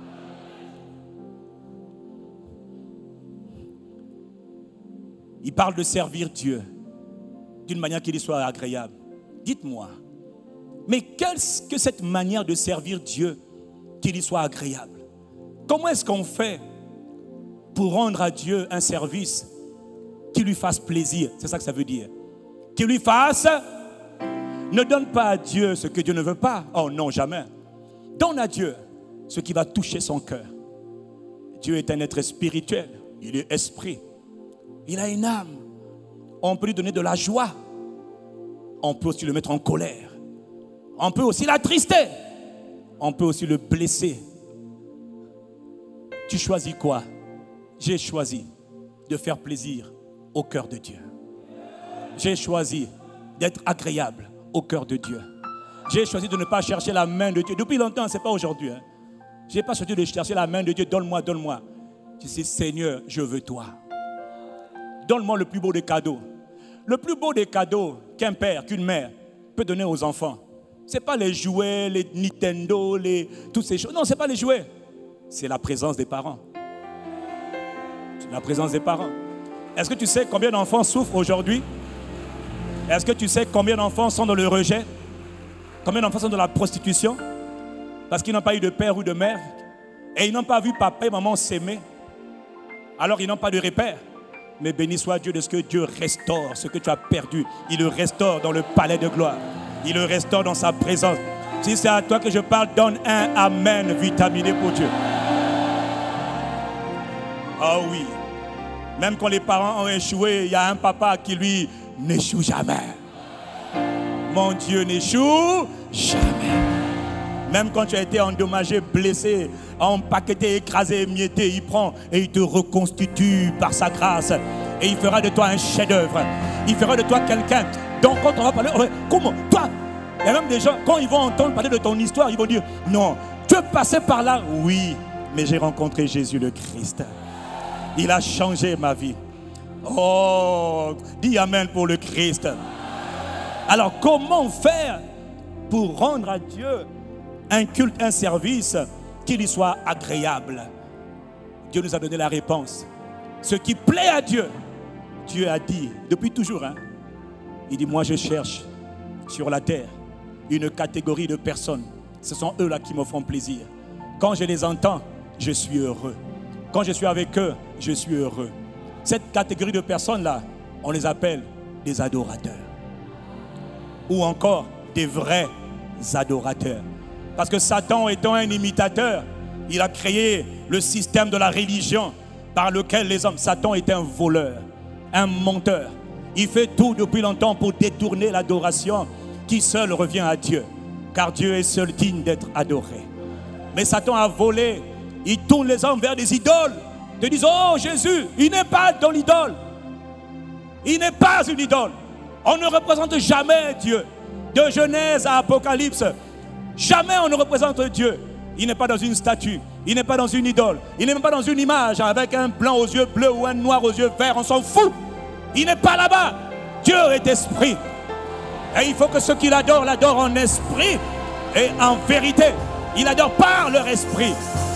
S1: Il parle de servir Dieu d'une manière qui lui soit agréable. Dites-moi, mais qu'est-ce que cette manière de servir Dieu qui lui soit agréable? Comment est-ce qu'on fait pour rendre à Dieu un service qui lui fasse plaisir. C'est ça que ça veut dire. Qui lui fasse. Ne donne pas à Dieu ce que Dieu ne veut pas. Oh non, jamais. Donne à Dieu ce qui va toucher son cœur. Dieu est un être spirituel. Il est esprit. Il a une âme. On peut lui donner de la joie. On peut aussi le mettre en colère. On peut aussi l'attrister. On peut aussi le blesser. Tu choisis quoi? J'ai choisi de faire plaisir au cœur de Dieu. J'ai choisi d'être agréable au cœur de Dieu. J'ai choisi de ne pas chercher la main de Dieu. Depuis longtemps, ce n'est pas aujourd'hui. Hein. Je n'ai pas choisi de chercher la main de Dieu. Donne-moi, donne-moi. Je dis, Seigneur, je veux toi. Donne-moi le plus beau des cadeaux. Le plus beau des cadeaux qu'un père, qu'une mère peut donner aux enfants. Ce n'est pas les jouets, les Nintendo, les, toutes ces choses. Non, ce n'est pas les jouets. C'est la présence des parents. C'est la présence des parents. Est-ce que tu sais combien d'enfants souffrent aujourd'hui? Est-ce que tu sais combien d'enfants sont dans le rejet? Combien d'enfants sont dans la prostitution? Parce qu'ils n'ont pas eu de père ou de mère. Et ils n'ont pas vu papa et maman s'aimer. Alors ils n'ont pas de repère. Mais béni soit Dieu de ce que Dieu restaure ce que tu as perdu. Il le restaure dans le palais de gloire. Il le restaure dans sa présence. Si c'est à toi que je parle, donne un amen vitaminé pour Dieu. Ah oh oui. Même quand les parents ont échoué, il y a un papa qui lui n'échoue jamais. Mon Dieu n'échoue jamais. Même quand tu as été endommagé, blessé, empaqueté, écrasé, émietté, il prend et il te reconstitue par sa grâce. Et il fera de toi un chef-d'œuvre. Il fera de toi quelqu'un. Donc quand on va parler, comment toi, il y a même des gens, quand ils vont entendre parler de ton histoire, ils vont dire, non, tu es passé par là. Oui, mais j'ai rencontré Jésus le Christ. Il a changé ma vie. Oh, dis amen pour le Christ. Alors comment faire pour rendre à Dieu un culte, un service qui lui soit agréable? Dieu nous a donné la réponse. Ce qui plaît à Dieu, Dieu a dit depuis toujours, hein, il dit, moi je cherche sur la terre une catégorie de personnes. Ce sont eux là qui me font plaisir. Quand je les entends, je suis heureux. Quand je suis avec eux, je suis heureux. Cette catégorie de personnes-là, on les appelle des adorateurs. Ou encore des vrais adorateurs. Parce que Satan étant un imitateur, il a créé le système de la religion par lequel les hommes... Satan est un voleur, un menteur. Il fait tout depuis longtemps pour détourner l'adoration qui seul revient à Dieu. Car Dieu est seul digne d'être adoré. Mais Satan a volé. Il tourne les hommes vers des idoles. Te disent, oh Jésus, il n'est pas dans l'idole. Il n'est pas une idole. On ne représente jamais Dieu. De Genèse à Apocalypse, jamais on ne représente Dieu. Il n'est pas dans une statue. Il n'est pas dans une idole. Il n'est même pas dans une image avec un blanc aux yeux bleus ou un noir aux yeux verts. On s'en fout. Il n'est pas là-bas. Dieu est esprit. Et il faut que ceux qui l'adorent, l'adorent en esprit et en vérité. Il adore par leur esprit.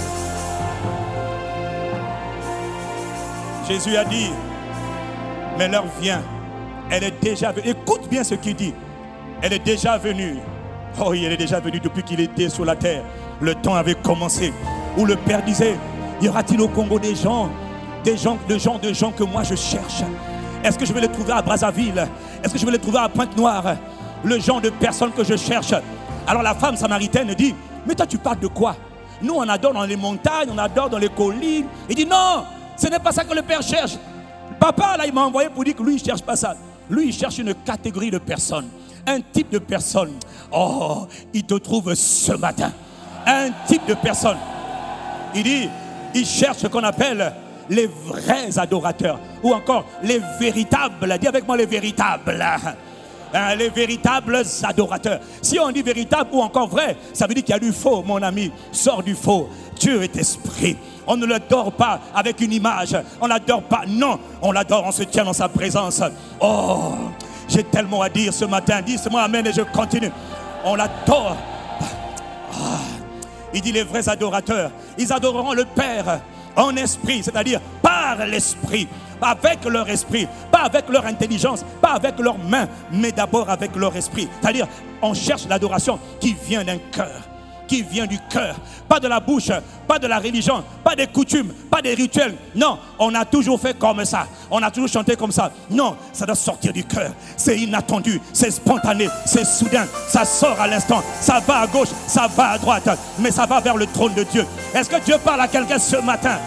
S1: Jésus a dit, mais l'heure vient. Elle est déjà venue. Écoute bien ce qu'il dit. Elle est déjà venue. Oh, elle est déjà venue depuis qu'il était sur la terre. Le temps avait commencé. Où le Père disait, y aura-t-il au Congo des gens, des gens, de gens, de gens que moi je cherche? Est-ce que je vais les trouver à Brazzaville? Est-ce que je vais les trouver à Pointe-Noire? Le genre de personnes que je cherche. Alors la femme samaritaine dit, mais toi tu parles de quoi? Nous on adore dans les montagnes, on adore dans les collines. Il dit non, ce n'est pas ça que le Père cherche. Papa là il m'a envoyé pour dire que lui il ne cherche pas ça. Lui il cherche une catégorie de personnes. Un type de personne. Oh, il te trouve ce matin. Un type de personne. Il dit, il cherche ce qu'on appelle les vrais adorateurs. Ou encore les véritables. Dis avec moi les véritables. Hein, les véritables adorateurs. Si on dit véritable ou encore vrai, ça veut dire qu'il y a du faux, mon ami. Sors du faux. Dieu est esprit. On ne l'adore pas avec une image. On ne l'adore pas. Non, on l'adore, on se tient dans sa présence. Oh, j'ai tellement à dire ce matin. Dis-moi amen et je continue. On l'adore. Ah. Il dit les vrais adorateurs, ils adoreront le Père en esprit, c'est-à-dire par l'esprit, avec leur esprit, pas avec leur intelligence, pas avec leurs mains, mais d'abord avec leur esprit. C'est-à-dire, on cherche l'adoration qui vient d'un cœur. qui vient du cœur, pas de la bouche, pas de la religion, pas des coutumes, pas des rituels. Non, on a toujours fait comme ça, on a toujours chanté comme ça. Non, ça doit sortir du cœur. C'est inattendu, c'est spontané, c'est soudain, ça sort à l'instant, ça va à gauche, ça va à droite, mais ça va vers le trône de Dieu. Est-ce que Dieu parle à quelqu'un ce matin?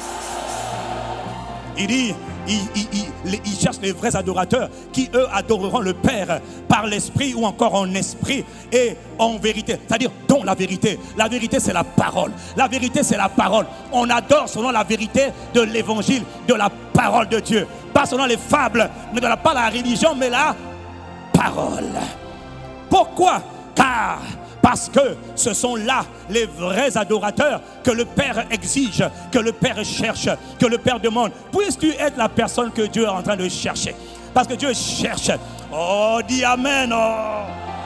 S1: Il dit, il, il, il, il cherche les vrais adorateurs qui, eux, adoreront le Père par l'esprit ou encore en esprit et en vérité. C'est-à-dire dans la vérité. La vérité, c'est la parole. La vérité, c'est la parole. On adore selon la vérité de l'évangile, de la parole de Dieu. Pas selon les fables, ne donne pas la religion, mais la parole. Pourquoi? Car parce que ce sont là les vrais adorateurs que le Père exige, que le Père cherche, que le Père demande. Puisses-tu être la personne que Dieu est en train de chercher? Parce que Dieu cherche. Oh, dis Amen. Oh.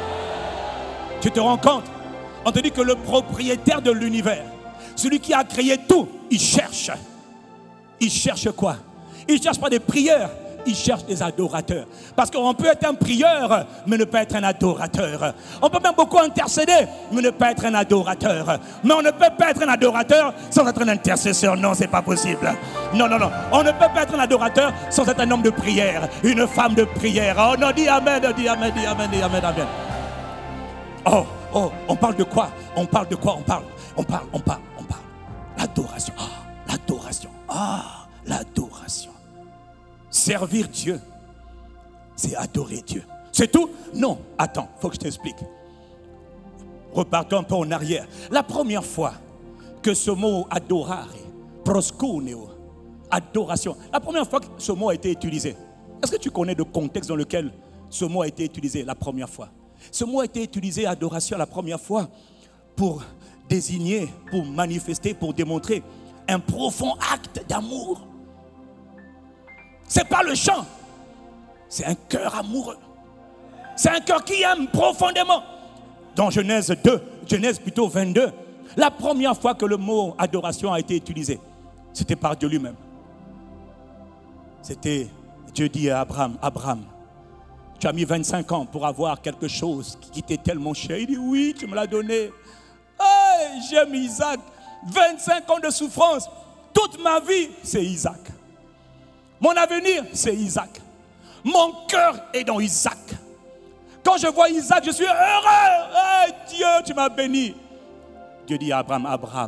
S1: Tu te rends compte? On te dit que le propriétaire de l'univers, celui qui a créé tout, il cherche. Il cherche quoi? Il ne cherche pas des prières. Il cherche des adorateurs. Parce qu'on peut être un prieur, mais ne pas être un adorateur. On peut même beaucoup intercéder, mais ne pas être un adorateur. Mais on ne peut pas être un adorateur sans être un intercesseur. Non, c'est pas possible. Non, non, non. On ne peut pas être un adorateur sans être un homme de prière, une femme de prière. Oh non, dis Amen, dis Amen, dis Amen, dis Amen, Amen. Oh, oh, on parle de quoi? On parle de quoi? On parle, on parle, on parle, on parle. L'adoration. Ah, l'adoration. Ah, l'adoration. Servir Dieu, c'est adorer Dieu. C'est tout? Non. Attends, il faut que je t'explique. Repartons un peu en arrière. La première fois que ce mot adorare, proskuneo, adoration, la première fois que ce mot a été utilisé, est-ce que tu connais le contexte dans lequel ce mot a été utilisé la première fois? Ce mot a été utilisé, adoration, la première fois pour désigner, pour manifester, pour démontrer un profond acte d'amour. C'est pas le chant, c'est un cœur amoureux. C'est un cœur qui aime profondément. Dans Genèse deux, Genèse plutôt vingt-deux, la première fois que le mot adoration a été utilisé, c'était par Dieu lui-même. C'était, Dieu dit à Abraham, Abraham, tu as mis vingt-cinq ans pour avoir quelque chose qui t'est tellement cher. Il dit oui, tu me l'as donné. Hey, j'aime Isaac. vingt-cinq ans de souffrance. Toute ma vie, c'est Isaac. Mon avenir, c'est Isaac. Mon cœur est dans Isaac. Quand je vois Isaac, je suis heureux. Hey, Dieu, tu m'as béni. Dieu dit à Abraham, Abraham,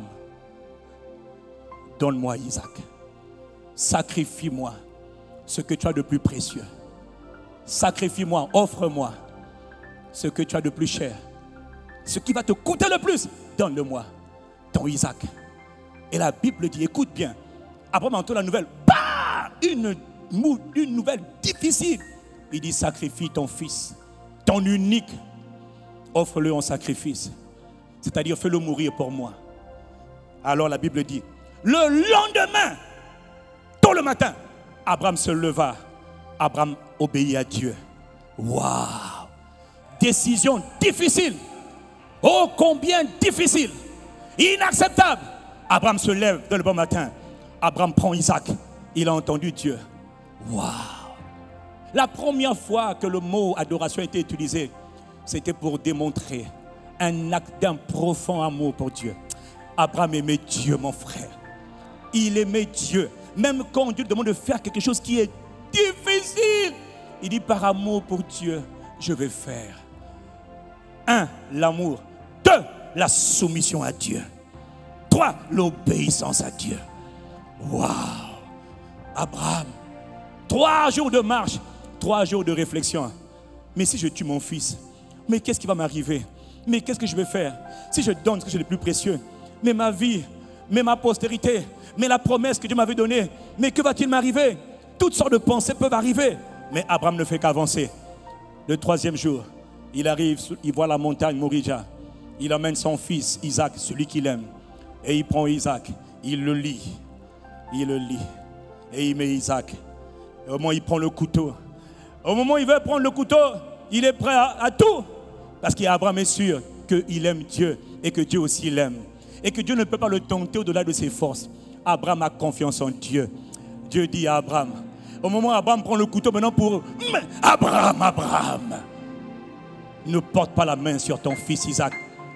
S1: donne-moi Isaac. Sacrifie-moi ce que tu as de plus précieux. Sacrifie-moi, offre-moi ce que tu as de plus cher. Ce qui va te coûter le plus, donne-le-moi. Ton Isaac. Et la Bible dit, écoute bien. Abraham entend la nouvelle. Une, une nouvelle difficile. Il dit, sacrifie ton fils, ton unique, offre-le en sacrifice, c'est-à-dire fais-le mourir pour moi. Alors la Bible dit, le lendemain, tôt le matin, Abraham se leva. Abraham obéit à Dieu. Waouh! Décision difficile. Oh, combien difficile, inacceptable. Abraham se lève dès le bon matin. Abraham prend Isaac. Il a entendu Dieu. Waouh! La première fois que le mot adoration a été utilisé, c'était pour démontrer un acte d'un profond amour pour Dieu. Abraham aimait Dieu, mon frère. Il aimait Dieu. Même quand Dieu demande de faire quelque chose qui est difficile, il dit par amour pour Dieu, je vais faire. Un, l'amour. Deux, la soumission à Dieu. Trois, l'obéissance à Dieu. Waouh! Abraham, trois jours de marche, trois jours de réflexion. Mais si je tue mon fils, mais qu'est-ce qui va m'arriver? Mais qu'est-ce que je vais faire? Si je donne ce que j'ai de plus précieux, mais ma vie, mais ma postérité, mais la promesse que Dieu m'avait donnée, mais que va-t-il m'arriver? Toutes sortes de pensées peuvent arriver. Mais Abraham ne fait qu'avancer. Le troisième jour, il arrive, il voit la montagne Morija. Il emmène son fils Isaac, celui qu'il aime. Et il prend Isaac, il le lie. Il le lie. Et il met Isaac. Et au moment où il prend le couteau, au moment où il veut prendre le couteau, il est prêt à, à tout. Parce qu'Abraham est sûr qu'il aime Dieu et que Dieu aussi l'aime. Et que Dieu ne peut pas le tenter au-delà de ses forces. Abraham a confiance en Dieu. Dieu dit à Abraham, au moment où Abraham prend le couteau maintenant pour... Abraham, Abraham, ne porte pas la main sur ton fils Isaac.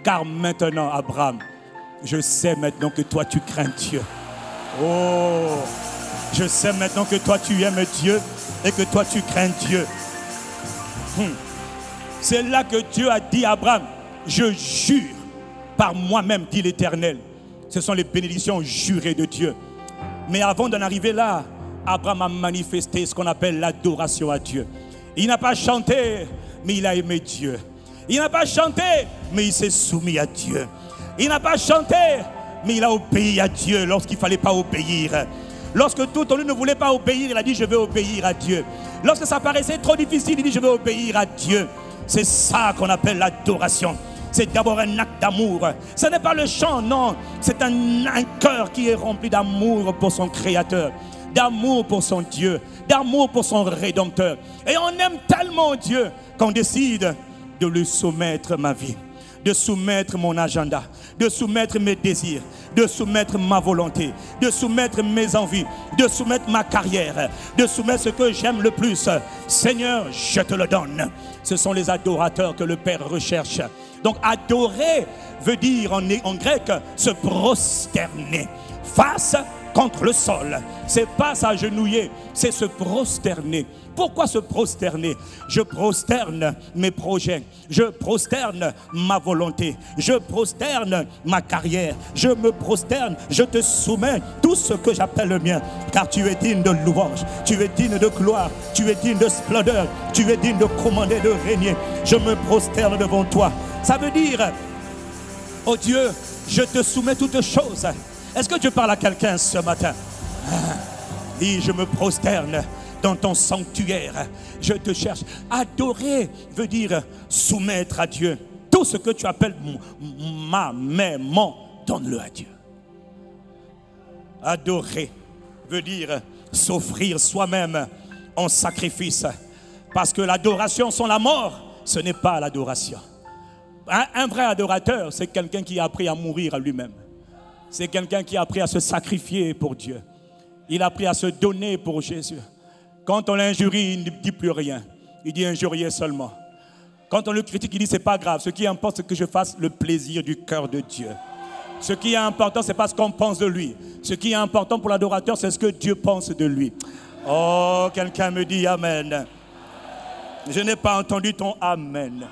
S1: Car maintenant, Abraham, je sais maintenant que toi tu crains Dieu. Oh, je sais maintenant que toi tu aimes Dieu et que toi tu crains Dieu. Hmm. C'est là que Dieu a dit à Abraham, je jure par moi-même, dit l'Éternel. Ce sont les bénédictions jurées de Dieu. Mais avant d'en arriver là, Abraham a manifesté ce qu'on appelle l'adoration à Dieu. Il n'a pas chanté, mais il a aimé Dieu. Il n'a pas chanté, mais il s'est soumis à Dieu. Il n'a pas chanté, mais il a obéi à Dieu lorsqu'il ne fallait pas obéir. Lorsque tout le monde ne voulait pas obéir, il a dit je vais obéir à Dieu. Lorsque ça paraissait trop difficile, il dit je vais obéir à Dieu. C'est ça qu'on appelle l'adoration. C'est d'abord un acte d'amour. Ce n'est pas le chant, non. C'est un, un cœur qui est rempli d'amour pour son Créateur, d'amour pour son Dieu, d'amour pour son Rédempteur. Et on aime tellement Dieu qu'on décide de lui soumettre ma vie, de soumettre mon agenda, de soumettre mes désirs, de soumettre ma volonté, de soumettre mes envies, de soumettre ma carrière, de soumettre ce que j'aime le plus. Seigneur, je te le donne. Ce sont les adorateurs que le Père recherche. Donc adorer veut dire en, en grec se prosterner face contre le sol. C'est pas s'agenouiller, c'est se prosterner. Pourquoi se prosterner? Je prosterne mes projets, je prosterne ma volonté, je prosterne ma carrière, je me prosterne, je te soumets tout ce que j'appelle le mien, car tu es digne de louange, tu es digne de gloire, tu es digne de splendeur, tu es digne de commander, de régner. Je me prosterne devant toi. Ça veut dire, oh Dieu, je te soumets toutes choses. Est-ce que Dieu parle à quelqu'un ce matin? Et je me prosterne dans ton sanctuaire. Je te cherche. Adorer veut dire soumettre à Dieu. Tout ce que tu appelles ma, mais, mon, donne-le à Dieu. Adorer veut dire s'offrir soi-même en sacrifice. Parce que l'adoration sans la mort, ce n'est pas l'adoration. Un, un vrai adorateur, c'est quelqu'un qui a appris à mourir à lui-même. C'est quelqu'un qui a appris à se sacrifier pour Dieu. Il a appris à se donner pour Jésus. Quand on l'injurie, il ne dit plus rien. Il dit injurier seulement. Quand on le critique, il dit c'est pas grave. Ce qui importe, c'est que je fasse le plaisir du cœur de Dieu. Ce qui est important, c'est pas ce qu'on pense de lui. Ce qui est important pour l'adorateur, c'est ce que Dieu pense de lui. Oh, quelqu'un me dit amen. Je n'ai pas entendu ton amen.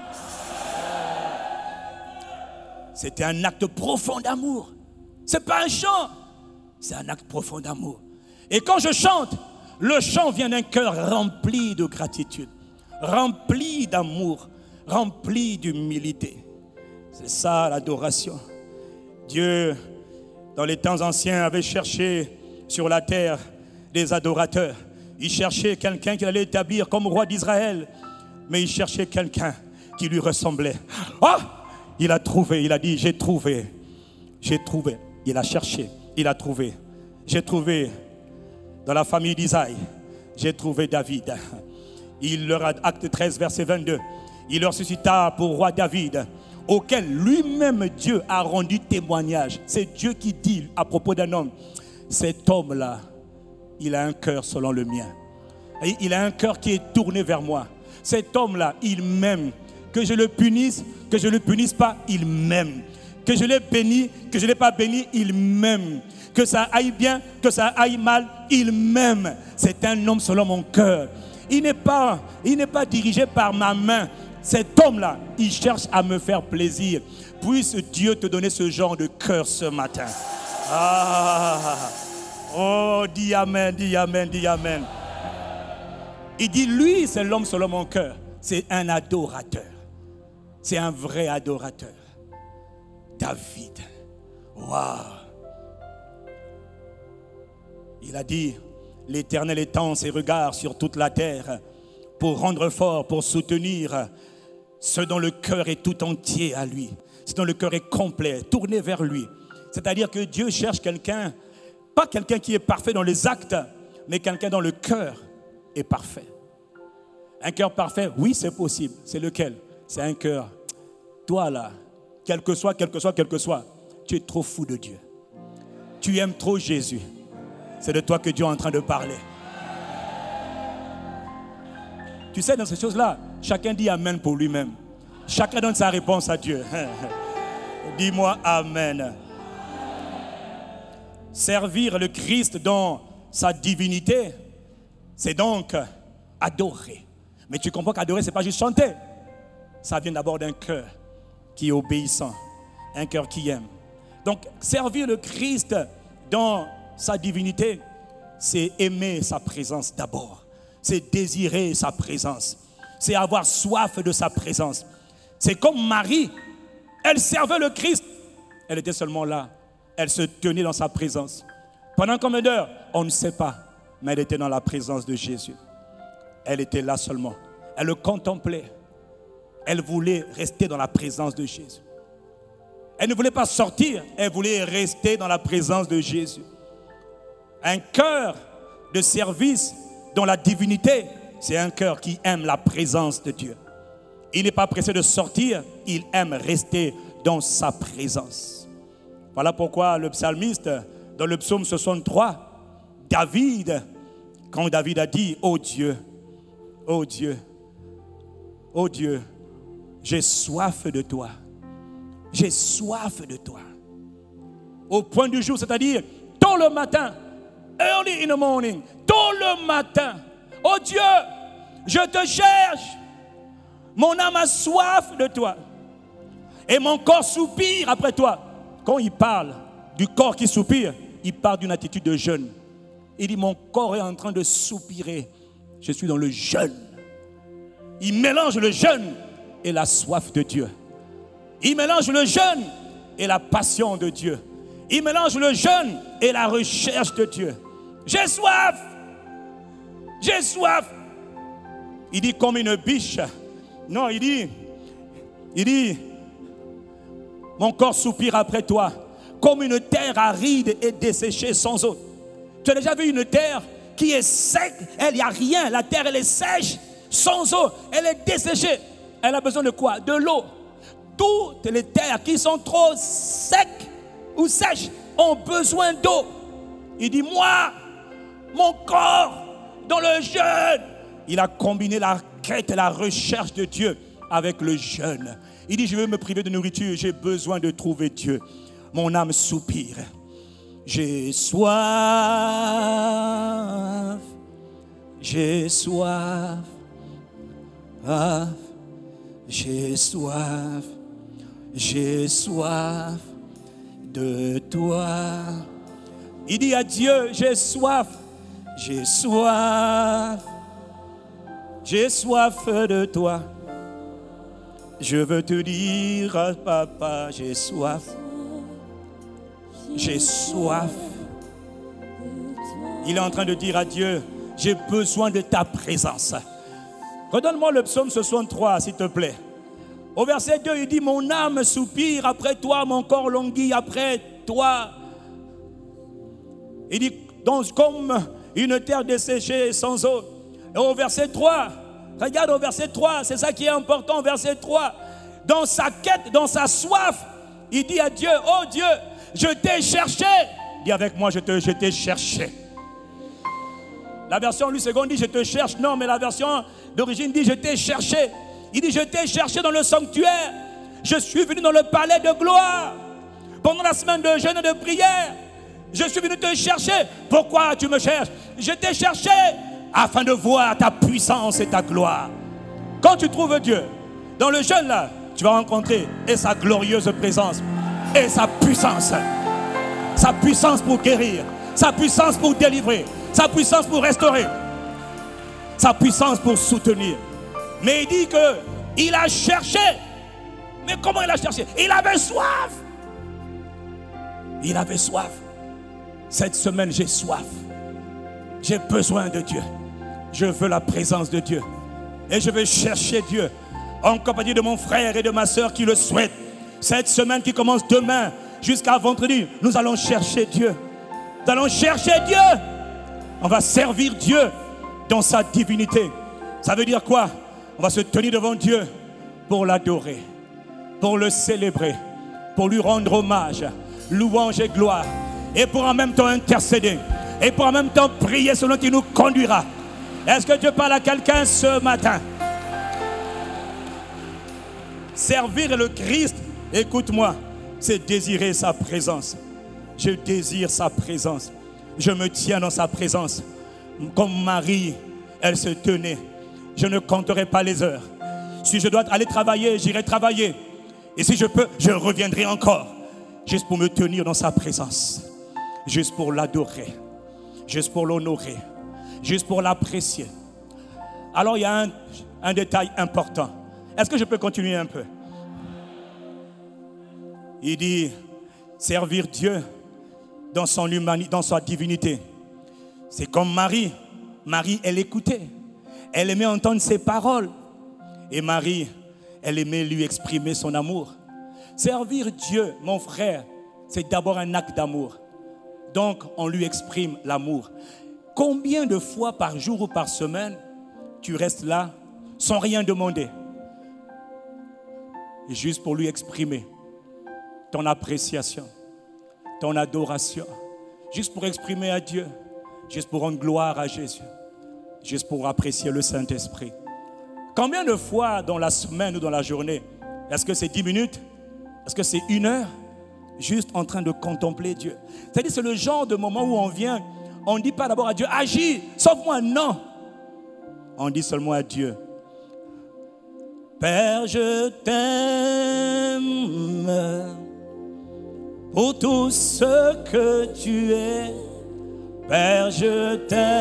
S1: C'était un acte profond d'amour. C'est pas un chant, c'est un acte profond d'amour. Et quand je chante, le chant vient d'un cœur rempli de gratitude, rempli d'amour, rempli d'humilité. C'est ça l'adoration. Dieu, dans les temps anciens, avait cherché sur la terre des adorateurs. Il cherchait quelqu'un qu'il allait établir comme roi d'Israël, mais il cherchait quelqu'un qui lui ressemblait. Ah! Il a trouvé, il a dit, j'ai trouvé, j'ai trouvé. Il a cherché, il a trouvé. J'ai trouvé dans la famille d'Isaïe, j'ai trouvé David. Il leur a, acte treize, verset vingt-deux, il leur suscita pour roi David, auquel lui-même Dieu a rendu témoignage. C'est Dieu qui dit à propos d'un homme, cet homme-là, il a un cœur selon le mien. Et il a un cœur qui est tourné vers moi. Cet homme-là, il m'aime. Que je le punisse, que je ne le punisse pas, il m'aime. Que je l'ai béni, que je ne l'ai pas béni, il m'aime. Que ça aille bien, que ça aille mal, il m'aime. C'est un homme selon mon cœur. Il n'est pas, il n'est pas dirigé par ma main. Cet homme-là, il cherche à me faire plaisir. Puisse Dieu te donner ce genre de cœur ce matin. Ah, oh, dis amen, dis amen, dis amen. Il dit, lui, c'est l'homme selon mon cœur. C'est un adorateur. C'est un vrai adorateur. David. Waouh. Il a dit, l'Éternel étend ses regards sur toute la terre pour rendre fort, pour soutenir ceux dont le cœur est tout entier à lui. Ceux dont le cœur est complet, tourné vers lui. C'est-à-dire que Dieu cherche quelqu'un, pas quelqu'un qui est parfait dans les actes, mais quelqu'un dont le cœur est parfait. Un cœur parfait, oui, c'est possible. C'est lequel? C'est un cœur. Toi là, quel que soit, quel que soit, quel que soit, tu es trop fou de Dieu. Tu aimes trop Jésus. C'est de toi que Dieu est en train de parler. Tu sais, dans ces choses-là, chacun dit amen pour lui-même. Chacun donne sa réponse à Dieu. Dis-moi Amen. Servir le Christ dans sa divinité, c'est donc adorer. Mais tu comprends qu'adorer, ce n'est pas juste chanter. Ça vient d'abord d'un cœur qui est obéissant, un cœur qui aime. Donc, servir le Christ dans sa divinité, c'est aimer sa présence d'abord. C'est désirer sa présence. C'est avoir soif de sa présence. C'est comme Marie, elle servait le Christ. Elle était seulement là. Elle se tenait dans sa présence. Pendant combien d'heures? On ne sait pas. Mais elle était dans la présence de Jésus. Elle était là seulement. Elle le contemplait. Elle voulait rester dans la présence de Jésus. Elle ne voulait pas sortir. Elle voulait rester dans la présence de Jésus. Un cœur de service dans la divinité, c'est un cœur qui aime la présence de Dieu. Il n'est pas pressé de sortir. Il aime rester dans sa présence. Voilà pourquoi le psalmiste, dans le psaume soixante-trois, David, quand David a dit « Oh Dieu, oh Dieu, oh Dieu, j'ai soif de toi, j'ai soif de toi. » Au point du jour, c'est-à-dire tôt le matin, early in the morning, tôt le matin. « Oh Dieu, je te cherche, mon âme a soif de toi, et mon corps soupire après toi. » Quand il parle du corps qui soupire, il parle d'une attitude de jeûne. Il dit, mon corps est en train de soupirer. Je suis dans le jeûne. Il mélange le jeûne et la soif de Dieu. Il mélange le jeûne et la passion de Dieu. Il mélange le jeûne et la recherche de Dieu. J'ai soif. J'ai soif. Il dit comme une biche. Non, il dit, il dit, mon corps soupire après toi, comme une terre aride et desséchée sans eau. Tu as déjà vu une terre qui est sec, il n'y a rien, la terre elle est sèche, sans eau, elle est desséchée. Elle a besoin de quoi? De l'eau. Toutes les terres qui sont trop secs ou sèches ont besoin d'eau. Il dit, moi, mon corps, dans le jeûne, il a combiné la quête et la recherche de Dieu avec le jeûne. Il dit, je veux me priver de nourriture, j'ai besoin de trouver Dieu. Mon âme soupire. J'ai soif, j'ai soif, ah, j'ai soif, j'ai soif de toi. Il dit à Dieu, j'ai soif, j'ai soif, j'ai soif de toi. Je veux te dire, papa, j'ai soif. J'ai soif. Il est en train de dire à Dieu, j'ai besoin de ta présence. Redonne-moi le psaume soixante-trois, s'il te plaît. Au verset deux, il dit, mon âme soupire après toi, mon corps languit après toi. Il dit, donc, comme une terre desséchée sans eau. Et au verset trois, regarde au verset trois, c'est ça qui est important, verset trois. Dans sa quête, dans sa soif, il dit à Dieu, oh Dieu, je t'ai cherché. Dis avec moi, je te, je t'ai cherché. La version lui seconde dit, je te cherche. Non, mais la version d'origine dit, je t'ai cherché. Il dit, je t'ai cherché dans le sanctuaire. Je suis venu dans le palais de gloire. Pendant la semaine de jeûne et de prière, je suis venu te chercher. Pourquoi tu me cherches? Je t'ai cherché afin de voir ta puissance et ta gloire. Quand tu trouves Dieu, dans le jeûne là, tu vas rencontrer et sa glorieuse présence et sa puissance. Sa puissance pour guérir, sa puissance pour délivrer, sa puissance pour restaurer, sa puissance pour soutenir. Mais il dit que il a cherché. Mais comment il a cherché? Il avait soif. Il avait soif. Cette semaine, j'ai soif. J'ai besoin de Dieu. Je veux la présence de Dieu. Et je vais chercher Dieu en compagnie de mon frère et de ma soeur qui le souhaitent. Cette semaine qui commence demain jusqu'à vendredi, nous allons chercher Dieu. Nous allons chercher Dieu. On va servir Dieu dans sa divinité. Ça veut dire quoi? On va se tenir devant Dieu pour l'adorer, pour le célébrer, pour lui rendre hommage, louange et gloire. Et pour en même temps intercéder. Et pour en même temps prier selon qui nous conduira. Est-ce que Dieu parle à quelqu'un ce matin? Servir le Christ, écoute-moi, c'est désirer sa présence. Je désire sa présence. Je me tiens dans sa présence. Comme Marie, elle se tenait. Je ne compterai pas les heures. Si je dois aller travailler, j'irai travailler. Et si je peux, je reviendrai encore. Juste pour me tenir dans sa présence. Juste pour l'adorer. Juste pour l'honorer. Juste pour l'apprécier. Alors il y a un, un détail important. Est-ce que je peux continuer un peu? Il dit, servir Dieu dans son humanité, dans sa divinité. C'est comme Marie. Marie, elle écoutait. Elle aimait entendre ses paroles. Et Marie, elle aimait lui exprimer son amour. Servir Dieu, mon frère, c'est d'abord un acte d'amour. Donc, on lui exprime l'amour. Combien de fois par jour ou par semaine, tu restes là sans rien demander? Juste pour lui exprimer ton appréciation, ton adoration. Juste pour exprimer à Dieu. Juste pour rendre gloire à Jésus. Juste pour apprécier le Saint-Esprit. Combien de fois dans la semaine ou dans la journée, est-ce que c'est dix minutes? Est-ce que c'est une heure? Juste en train de contempler Dieu. C'est-à-dire c'est le genre de moment où on vient, on ne dit pas d'abord à Dieu, agis, sauve-moi, non. On dit seulement à Dieu, Père, je t'aime pour tout ce que tu es. Père, je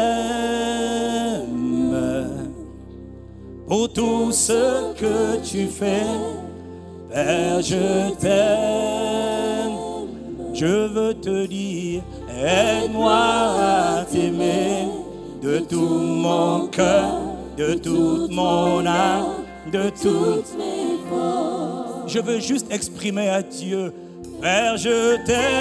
S1: t'aime pour tout ce que tu fais. Père, je t'aime. Je veux te dire, aide-moi à t'aimer de tout mon cœur, de toute mon âme, de toutes mes forces. Je veux juste exprimer à Dieu, Père, je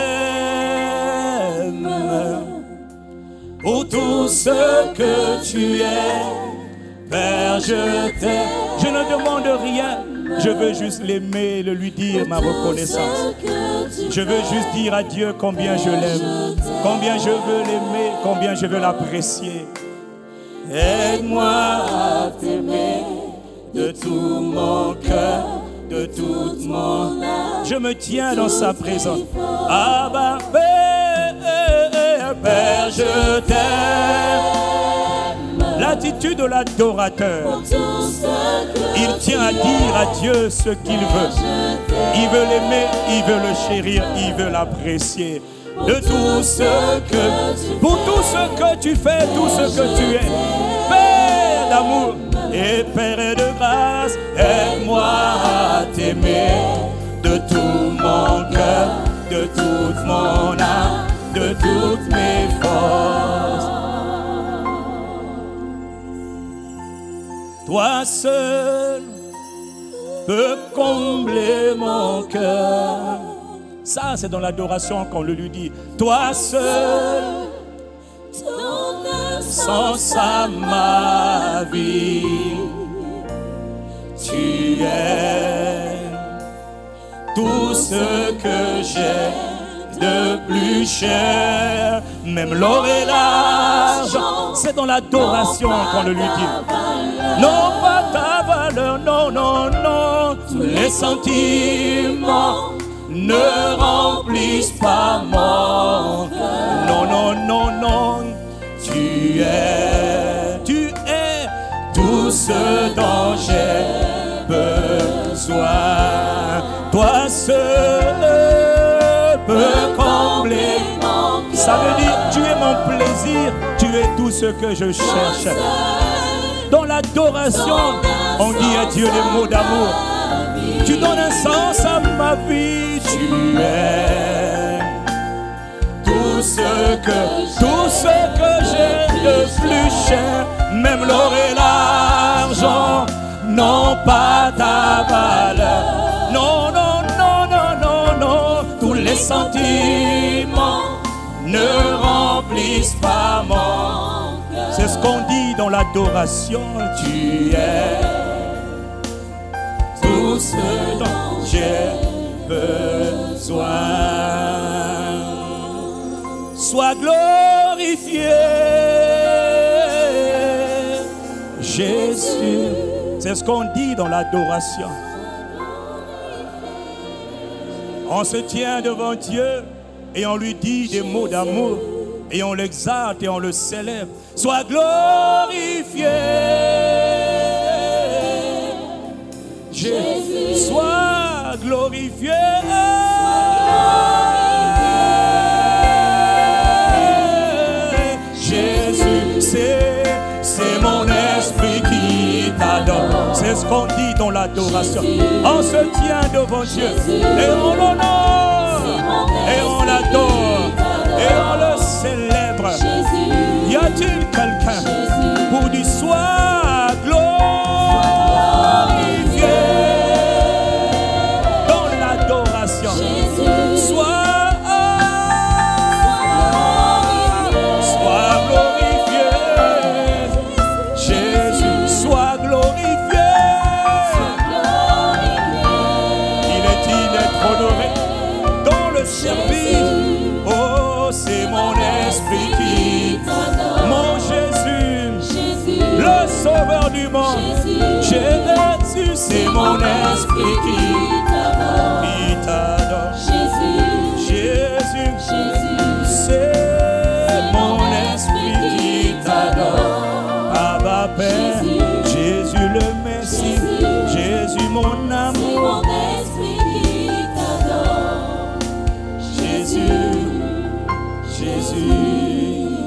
S1: t'aime pour tout ce que tu es. Père, je t'aime. Je ne demande rien. Je veux juste l'aimer, le lui dire ma reconnaissance. Je veux juste dire à Dieu combien je l'aime, combien je veux l'aimer, combien je veux l'apprécier. Aide-moi à t'aimer de tout mon cœur, de toute mon âme. Je me tiens dans sa présence. Abba, Père, Père, je t'aime. L'attitude de l'adorateur, il tient à dire à Dieu ce qu'il veut. Il veut l'aimer, il veut le chérir, il veut l'apprécier. De tout ce que, pour tout ce que tu fais, tout ce que tu es, Père d'amour et Père de grâce, aide-moi à t'aimer de tout mon cœur, de toute mon âme, de toutes mes forces. Toi seul peux combler mon cœur. Ça, c'est dans l'adoration qu'on le lui dit. Toi seul, ton sens à ma vie. Tu es tout ce que j'ai de plus cher. Même l'or et l'argent, c'est dans l'adoration qu'on le lui dit. Non, pas ta valeur, non, non, non. Tous les sentiments ne remplissent pas mon cœur. Non, non, non, non. Tu es, tu es tout ce dont j'ai besoin. Toi seul peux combler mon cœur. Ça veut dire, tu es mon plaisir, tu es tout ce que je cherche. Dans l'adoration, on dit à Dieu des mots d'amour. Tu donnes un sens à ma vie. Tu es tout ce que, tout ce que j'ai de plus cher. Même l'or et l'argent n'ont pas ta valeur. Non, non, non, non, non, non. Tous les sentiments ne remplissent pas mon cœur. C'est ce qu'on dit dans l'adoration. Tu es tout ce dont j'ai besoin. Sois glorifié, Jésus. C'est ce qu'on dit dans l'adoration. On se tient devant Dieu et on lui dit des mots d'amour et on l'exalte et on le célèbre. Sois glorifié, Jésus. Sois glorifié, Jésus. C'est, c'est mon esprit qui t'adore. C'est ce qu'on dit dans l'adoration. On se tient devant Dieu et on l'honore et on l'adore et on le célèbre. Y a-t-il quelqu'un pour dire sois glorifié dans l'adoration? Sois, sois glorifié, Jésus, sois glorifié. Il est-il d'être honoré dans le service? Oh, c'est mon esprit qui mon Jésus, le sauveur du monde. Jésus, c'est mon esprit qui t'adore. Jésus, c'est mon esprit qui t'adore. Abba Père, Jésus le Messie, Jésus mon amour. Jésus, Jésus.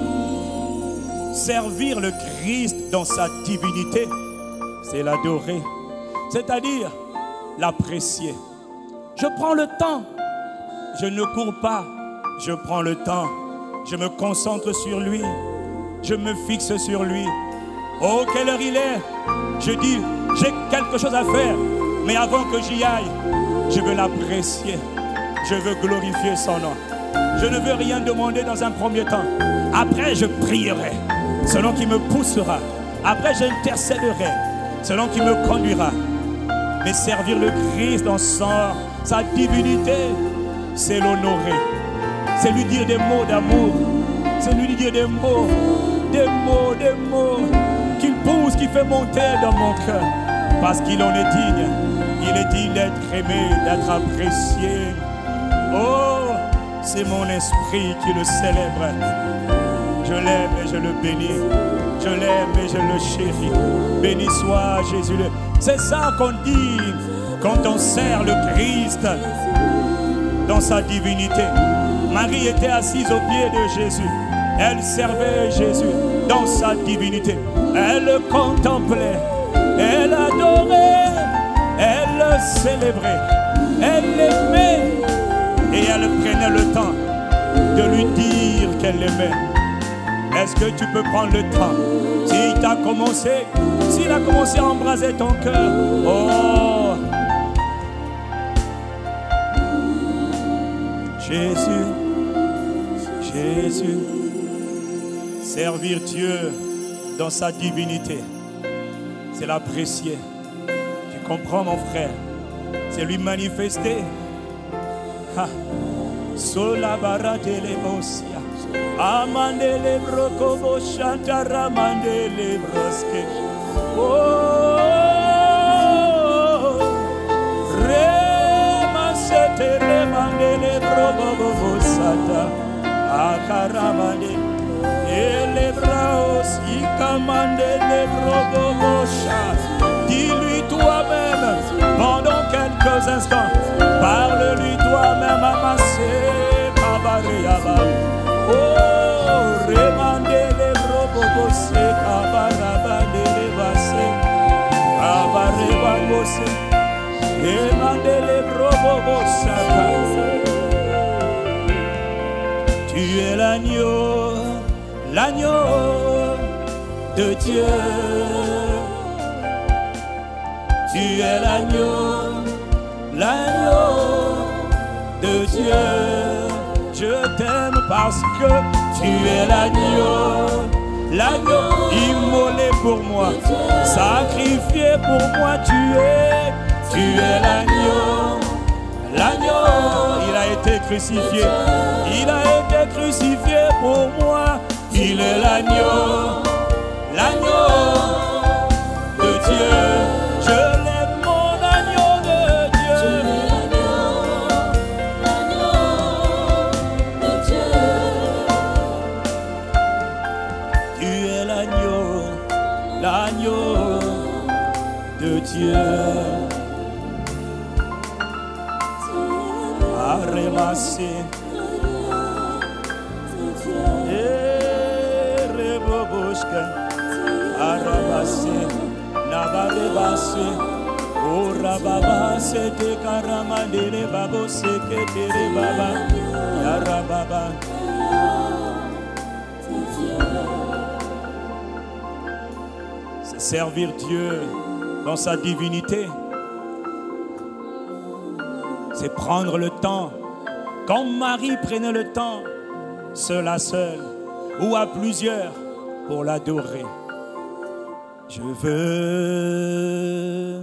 S1: Servir le Christ dans sa divinité, c'est l'adorer, c'est-à-dire l'apprécier. Je prends le temps, je ne cours pas, je prends le temps, je me concentre sur lui, je me fixe sur lui. Oh, quelle heure il est? Je dis, j'ai quelque chose à faire, mais avant que j'y aille, je veux l'apprécier, je veux glorifier son nom. Je ne veux rien demander dans un premier temps. Après, je prierai selon qui me poussera. Après, j'intercéderai selon qui me conduira. Mais servir le Christ dans son, sa divinité, c'est l'honorer. C'est lui dire des mots d'amour. C'est lui dire des mots, des mots, des mots qu'il pousse, qui fait monter dans mon cœur. Parce qu'il en est digne. Il est digne d'être aimé, d'être apprécié. Oh, c'est mon esprit qui le célèbre. Je l'aime et je le bénis. Je l'aime et je le chéris. Béni soit Jésus. C'est ça qu'on dit quand on sert le Christ dans sa divinité. Marie était assise aux pieds de Jésus. Elle servait Jésus dans sa divinité. Elle le contemplait. Elle adorait. Elle le célébrait. Elle l'aimait. Et elle prenait le temps de lui dire qu'elle l'aimait. Est-ce que tu peux prendre le temps? S'il t'a commencé, s'il a commencé à embraser ton cœur, oh, Jésus, Jésus, servir Dieu dans sa divinité, c'est l'apprécier. Tu comprends, mon frère? C'est lui manifester. Ha. Sola baratele bosia. Amandele brokobo shantara mandele broske. Oh, rema sete remandele brokobo sata. Akaramande ele braos ikamandele brokobo shat. Dis-lui toi-même pendant quelques instants. Parle-lui toi-même à masser kabareaba. Oh, remandele brobobose kabarabandele basse. Kabarebangose. Remandele brobobosaka. Tu es l'agneau, l'agneau de Dieu. Tu es l'agneau, l'agneau de Dieu. Je t'aime parce que tu es l'agneau, l'agneau immolé pour moi, sacrifié pour moi. Tu es, tu es l'agneau, l'agneau. Il a été crucifié, il a été crucifié pour moi. Il est l'agneau, l'agneau de Dieu. Je l'aime, mon agneau de Dieu. Aremasi. Ereboboshka. Arabasi. Nabarebasi. Ora baba sete karamandere babo seketere baba. Yara baba. C'est servir Dieu dans sa divinité. C'est prendre le temps, comme Marie prenait le temps, seul à seul ou à plusieurs, pour l'adorer. Je veux,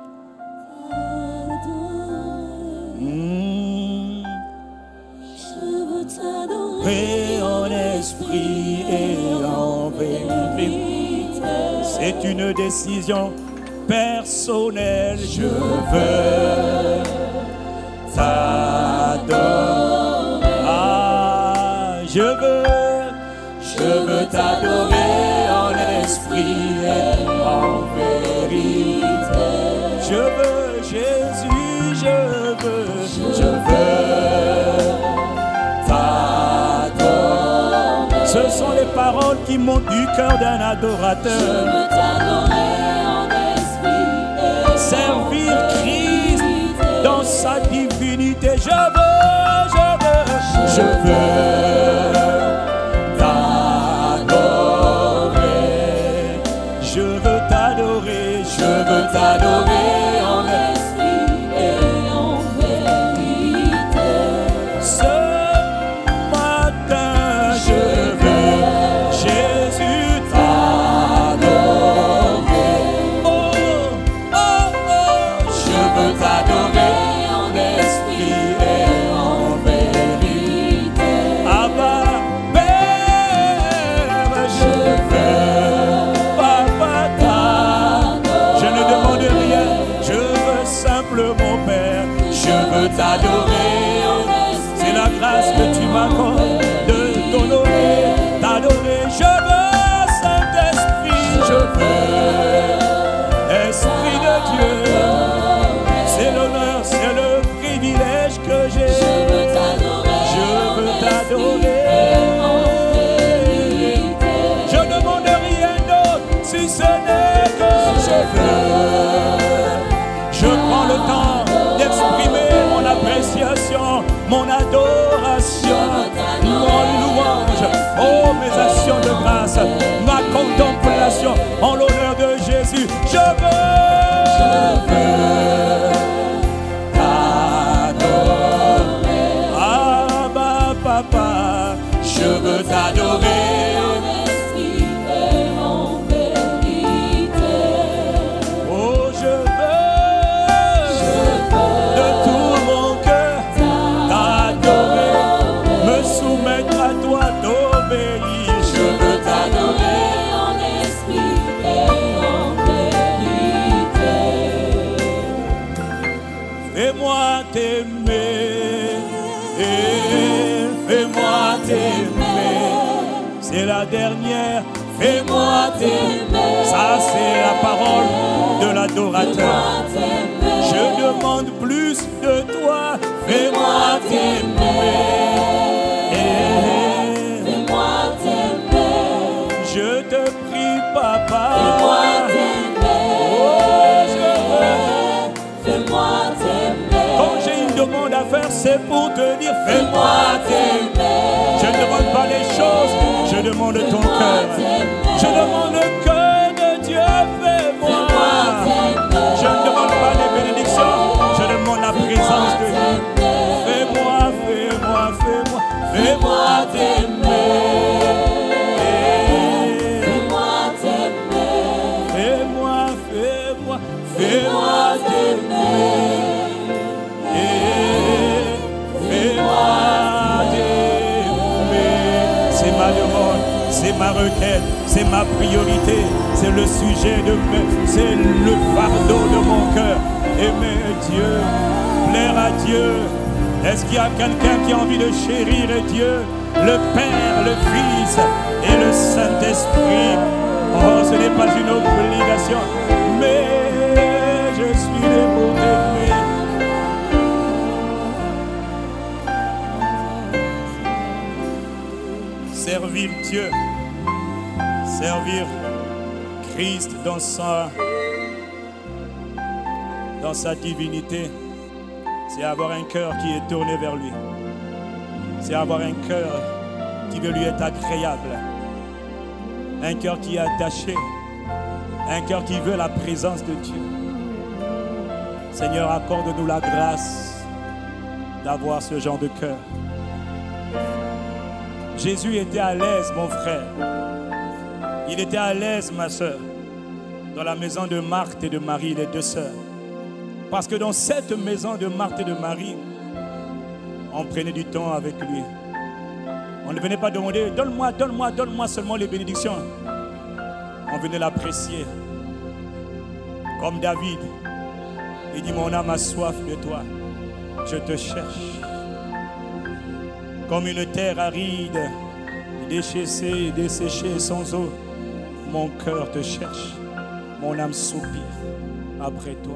S1: mmh, je veux t'adorer en esprit et en vérité. C'est une décision personnelle. Je veux t'adorer. Ah, je veux, je veux t'adorer en esprit et en vérité. Je veux Jésus, je veux, je veux t'adorer. Ce sont les paroles qui montent du cœur d'un adorateur. Je veux t'adorer en esprit et servir Christ dans sa divinité. Je veux, je veux, je veux t'adorer. Je veux t'adorer, je veux t'adorer en esprit et en vérité. Ce matin, je veux Jésus t'adorer. Oh, oh, oh, je veux t'adorer. T'adorer, c'est la grâce que tu m'accordes de t'honorer, t'adorer. Je veux Saint-Esprit, je veux Esprit de Dieu. C'est l'honneur, c'est le privilège que j'ai. Je veux t'adorer, je veux t'adorer. Je ne demande rien d'autre si ce n'est que je veux. Je prends le temps d'exprimer mon appréciation, mon adoration, mon louange, oh mes actions de grâce, ma contemplation en l'honneur de Jésus. Je veux, je veux t'adorer. Ah ma papa, je veux t'adorer. Fais-moi t'aimer, fais-moi t'aimer, c'est la dernière. Fais-moi t'aimer, ça c'est la parole de l'adorateur. Je demande plus de toi, fais-moi t'aimer, fais-moi t'aimer. Je te prie papa, fais-moi t'aimer, oh je veux, fais-moi t'aimer. Quand j'ai une demande à faire, c'est pour te dire fais-moi t'aimer. Je ne demande pas les choses, je demande ton cœur. Je demande le cœur de Dieu, fais-moi. Je ne demande pas les bénédictions, je demande la présence de Dieu. Fais-moi, fais-moi, fais-moi, fais-moi t'aimer. Fais-moi t'aimer. Fais-moi, fais-moi, fais-moi t'aimer. Fais-moi t'aimer. C'est ma demande, c'est ma requête, c'est ma priorité, c'est le sujet de mes, c'est le fardeau de mon cœur. Aimer Dieu, plaire à Dieu. Est-ce qu'il y a quelqu'un qui a envie de chérir Dieu, le Père, le Fils et le Saint-Esprit? Oh, ce n'est pas une obligation, mais je suis libre d'aimer. servir Dieu, servir Christ dans sa, dans sa divinité, c'est avoir un cœur qui est tourné vers lui. C'est avoir un cœur qui veut lui être agréable. Un cœur qui est attaché. Un cœur qui veut la présence de Dieu. Seigneur, accorde-nous la grâce d'avoir ce genre de cœur. Jésus était à l'aise, mon frère. Il était à l'aise, ma soeur, dans la maison de Marthe et de Marie, les deux sœurs. Parce que dans cette maison de Marthe et de Marie, on prenait du temps avec lui. On ne venait pas demander, donne-moi, donne-moi, donne-moi seulement les bénédictions. On venait l'apprécier. Comme David, il dit, mon âme a soif de toi, je te cherche. Comme une terre aride, déchaissée, desséchée sans eau, mon cœur te cherche, mon âme soupire après toi.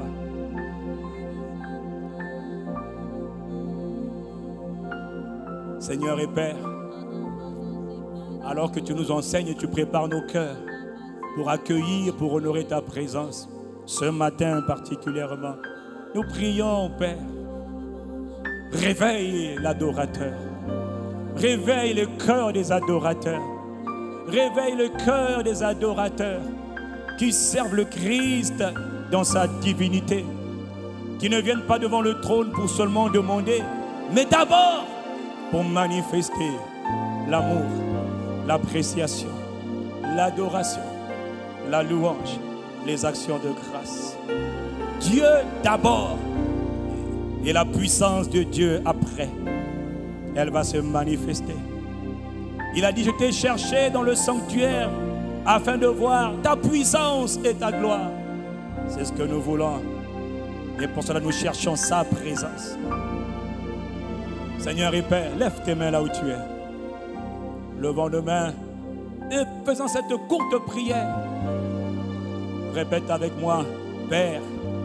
S1: Seigneur et Père, alors que tu nous enseignes et tu prépares nos cœurs pour accueillir, pour honorer ta présence, ce matin particulièrement, nous prions, Père, réveille l'adorateur, réveille le cœur des adorateurs, réveille le cœur des adorateurs qui servent le Christ dans sa divinité, qui ne viennent pas devant le trône pour seulement demander, mais d'abord pour manifester l'amour, l'appréciation, l'adoration, la louange, les actions de grâce. Dieu d'abord et la puissance de Dieu après. Elle va se manifester. Il a dit, je t'ai cherché dans le sanctuaire afin de voir ta puissance et ta gloire. C'est ce que nous voulons. Et pour cela, nous cherchons sa présence. Seigneur et Père, lève tes mains là où tu es. Levons nos mains et faisons cette courte prière. Répète avec moi, Père,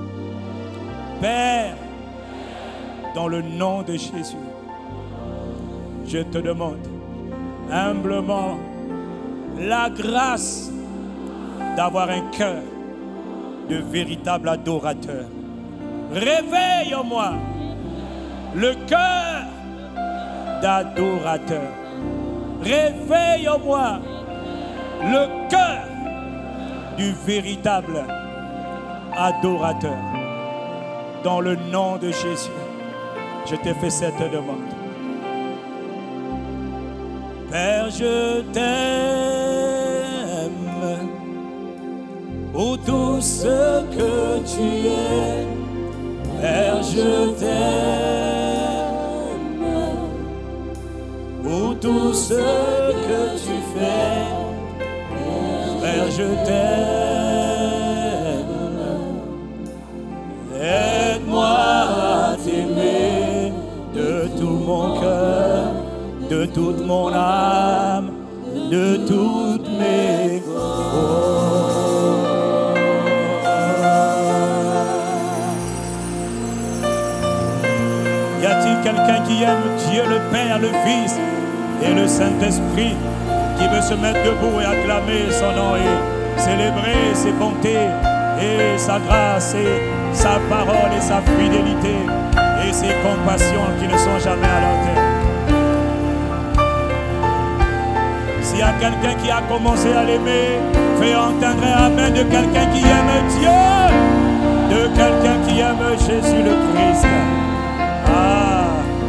S1: Père, dans le nom de Jésus, je te demande humblement la grâce d'avoir un cœur de véritable adorateur. Réveille en moi le cœur d'adorateur. Réveille en moi le cœur du véritable adorateur. Dans le nom de Jésus, je t'ai fait cette demande. Père, je t'aime pour tout ce que tu es. Père, je t'aime pour tout ce que tu fais. Père, je t'aime. Aide-moi à t'aimer de tout mon cœur, de toute mon âme, de toutes mes forces. Y a-t-il quelqu'un qui aime Dieu le Père, le Fils et le Saint-Esprit, qui veut se mettre debout et acclamer son nom et célébrer ses bontés et sa grâce et sa parole et sa fidélité et ses compassions qui ne sont jamais à leur terme. S'il y a quelqu'un qui a commencé à l'aimer, fais entendre un amen de quelqu'un qui aime Dieu, de quelqu'un qui aime Jésus le Christ. Ah.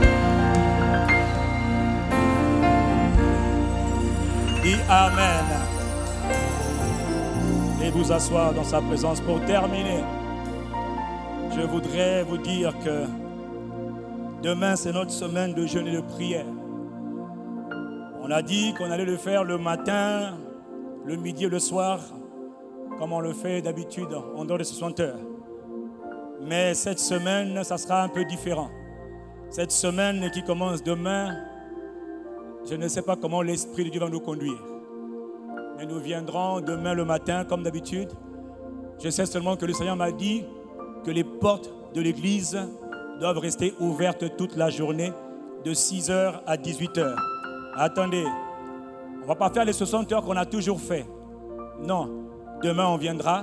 S1: Dis Amen. Et vous asseoir dans sa présence. Pour terminer, je voudrais vous dire que demain c'est notre semaine de jeûne et de prière. On a dit qu'on allait le faire le matin, le midi et le soir, comme on le fait d'habitude en dehors de soixante heures. Mais cette semaine, ça sera un peu différent. Cette semaine qui commence demain, je ne sais pas comment l'Esprit de Dieu va nous conduire. Mais nous viendrons demain le matin, comme d'habitude. Je sais seulement que le Seigneur m'a dit que les portes de l'église doivent rester ouvertes toute la journée, de six heures à dix-huit heures. Attendez, on ne va pas faire les soixante heures qu'on a toujours fait. Non, demain on viendra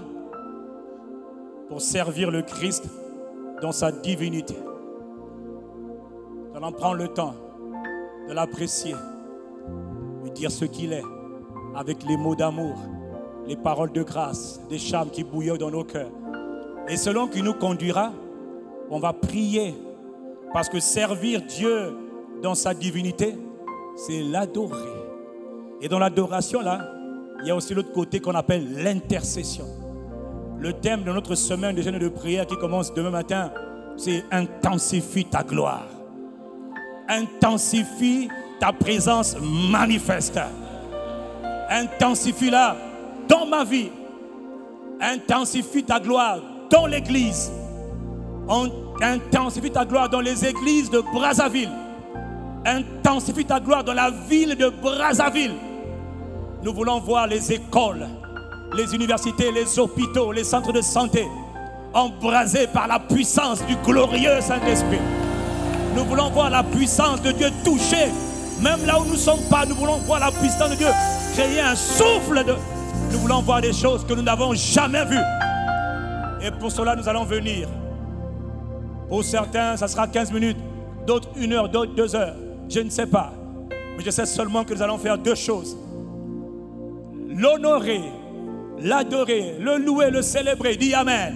S1: pour servir le Christ dans sa divinité. Nous allons prendre le temps de l'apprécier, de dire ce qu'il est, avec les mots d'amour, les paroles de grâce, des charmes qui bouillonnent dans nos cœurs. Et selon qui nous conduira, on va prier. Parce que servir Dieu dans sa divinité, c'est l'adorer. Et dans l'adoration, là, il y a aussi l'autre côté qu'on appelle l'intercession. Le thème de notre semaine de jeûne et de prière qui commence demain matin, c'est « Intensifie ta gloire ». Intensifie ta présence manifeste. Intensifie-la dans ma vie. Intensifie ta gloire dans l'église. Intensifie ta gloire dans les églises de Brazzaville. Intensifie ta gloire dans la ville de Brazzaville. Nous voulons voir les écoles, les universités, les hôpitaux, les centres de santé embrasés par la puissance du glorieux Saint-Esprit. Nous voulons voir la puissance de Dieu toucher. Même là où nous ne sommes pas, nous voulons voir la puissance de Dieu créer un souffle de... Nous voulons voir des choses que nous n'avons jamais vues. Et pour cela, nous allons venir. Pour certains, ça sera quinze minutes. D'autres, une heure, d'autres, deux heures. Je ne sais pas. Mais je sais seulement que nous allons faire deux choses. L'honorer, l'adorer, le louer, le célébrer. Dis Amen.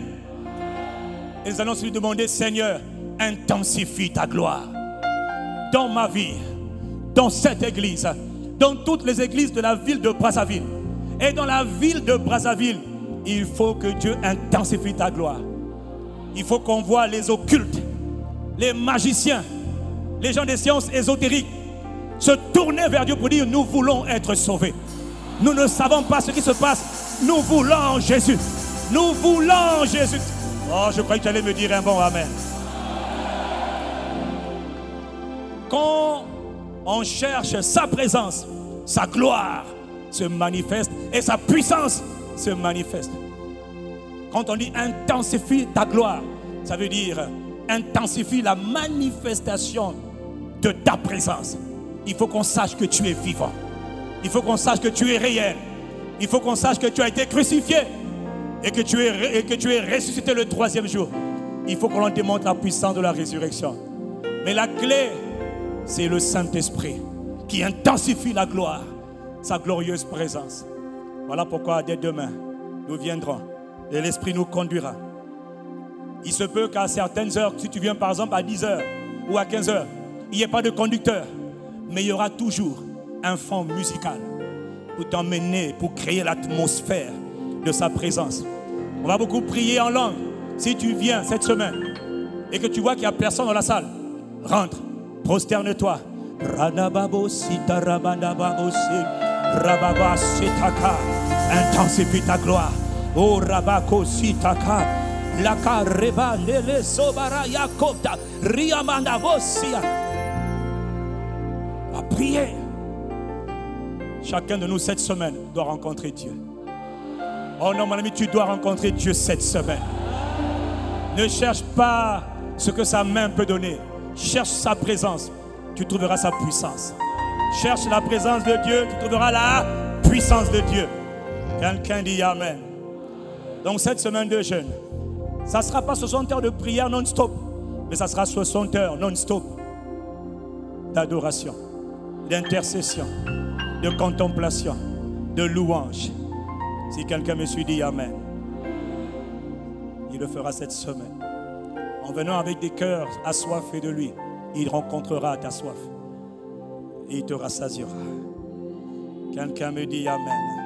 S1: Et nous allons lui demander, Seigneur, intensifie ta gloire dans ma vie, dans cette église, dans toutes les églises de la ville de Brazzaville. Et dans la ville de Brazzaville, il faut que Dieu intensifie ta gloire. Il faut qu'on voit les occultes, les magiciens, les gens des sciences ésotériques se tourner vers Dieu pour dire nous voulons être sauvés. Nous ne savons pas ce qui se passe. Nous voulons Jésus. Nous voulons Jésus. Oh, je croyais que tu allais me dire un bon amen. Quand on cherche sa présence, sa gloire se manifeste et sa puissance se manifeste. Quand on dit intensifie ta gloire, ça veut dire intensifie la manifestation de ta présence. Il faut qu'on sache que tu es vivant. Il faut qu'on sache que tu es réel. Il faut qu'on sache que tu as été crucifié et que tu es, et que tu es ressuscité le troisième jour. Il faut qu'on démontre la puissance de la résurrection. Mais la clé, c'est le Saint-Esprit qui intensifie la gloire, sa glorieuse présence. Voilà pourquoi dès demain, nous viendrons et l'Esprit nous conduira. Il se peut qu'à certaines heures, si tu viens par exemple à dix heures ou à quinze heures, il n'y ait pas de conducteur, mais il y aura toujours un fond musical pour t'emmener, pour créer l'atmosphère de sa présence. On va beaucoup prier en langue. Si tu viens cette semaine et que tu vois qu'il n'y a personne dans la salle, rentre, prosterne-toi. Intensifie ta gloire. Oh Rabako Sitaka. Laka Reba Nele Sobara Yakota Riamanda Vosia. À prier. Chacun de nous cette semaine doit rencontrer Dieu. Oh non mon ami, tu dois rencontrer Dieu cette semaine. Ne cherche pas ce que sa main peut donner. Cherche sa présence, tu trouveras sa puissance. Cherche la présence de Dieu, tu trouveras la puissance de Dieu. Quelqu'un dit Amen. Donc cette semaine de jeûne, ça ne sera pas soixante heures de prière non-stop, mais ça sera soixante heures non-stop d'adoration, d'intercession, de contemplation, de louange. Si quelqu'un me suit, dit Amen. Il le fera cette semaine. En venant avec des cœurs assoiffés de lui, il rencontrera ta soif et il te rassasiera. Quelqu'un me dit Amen.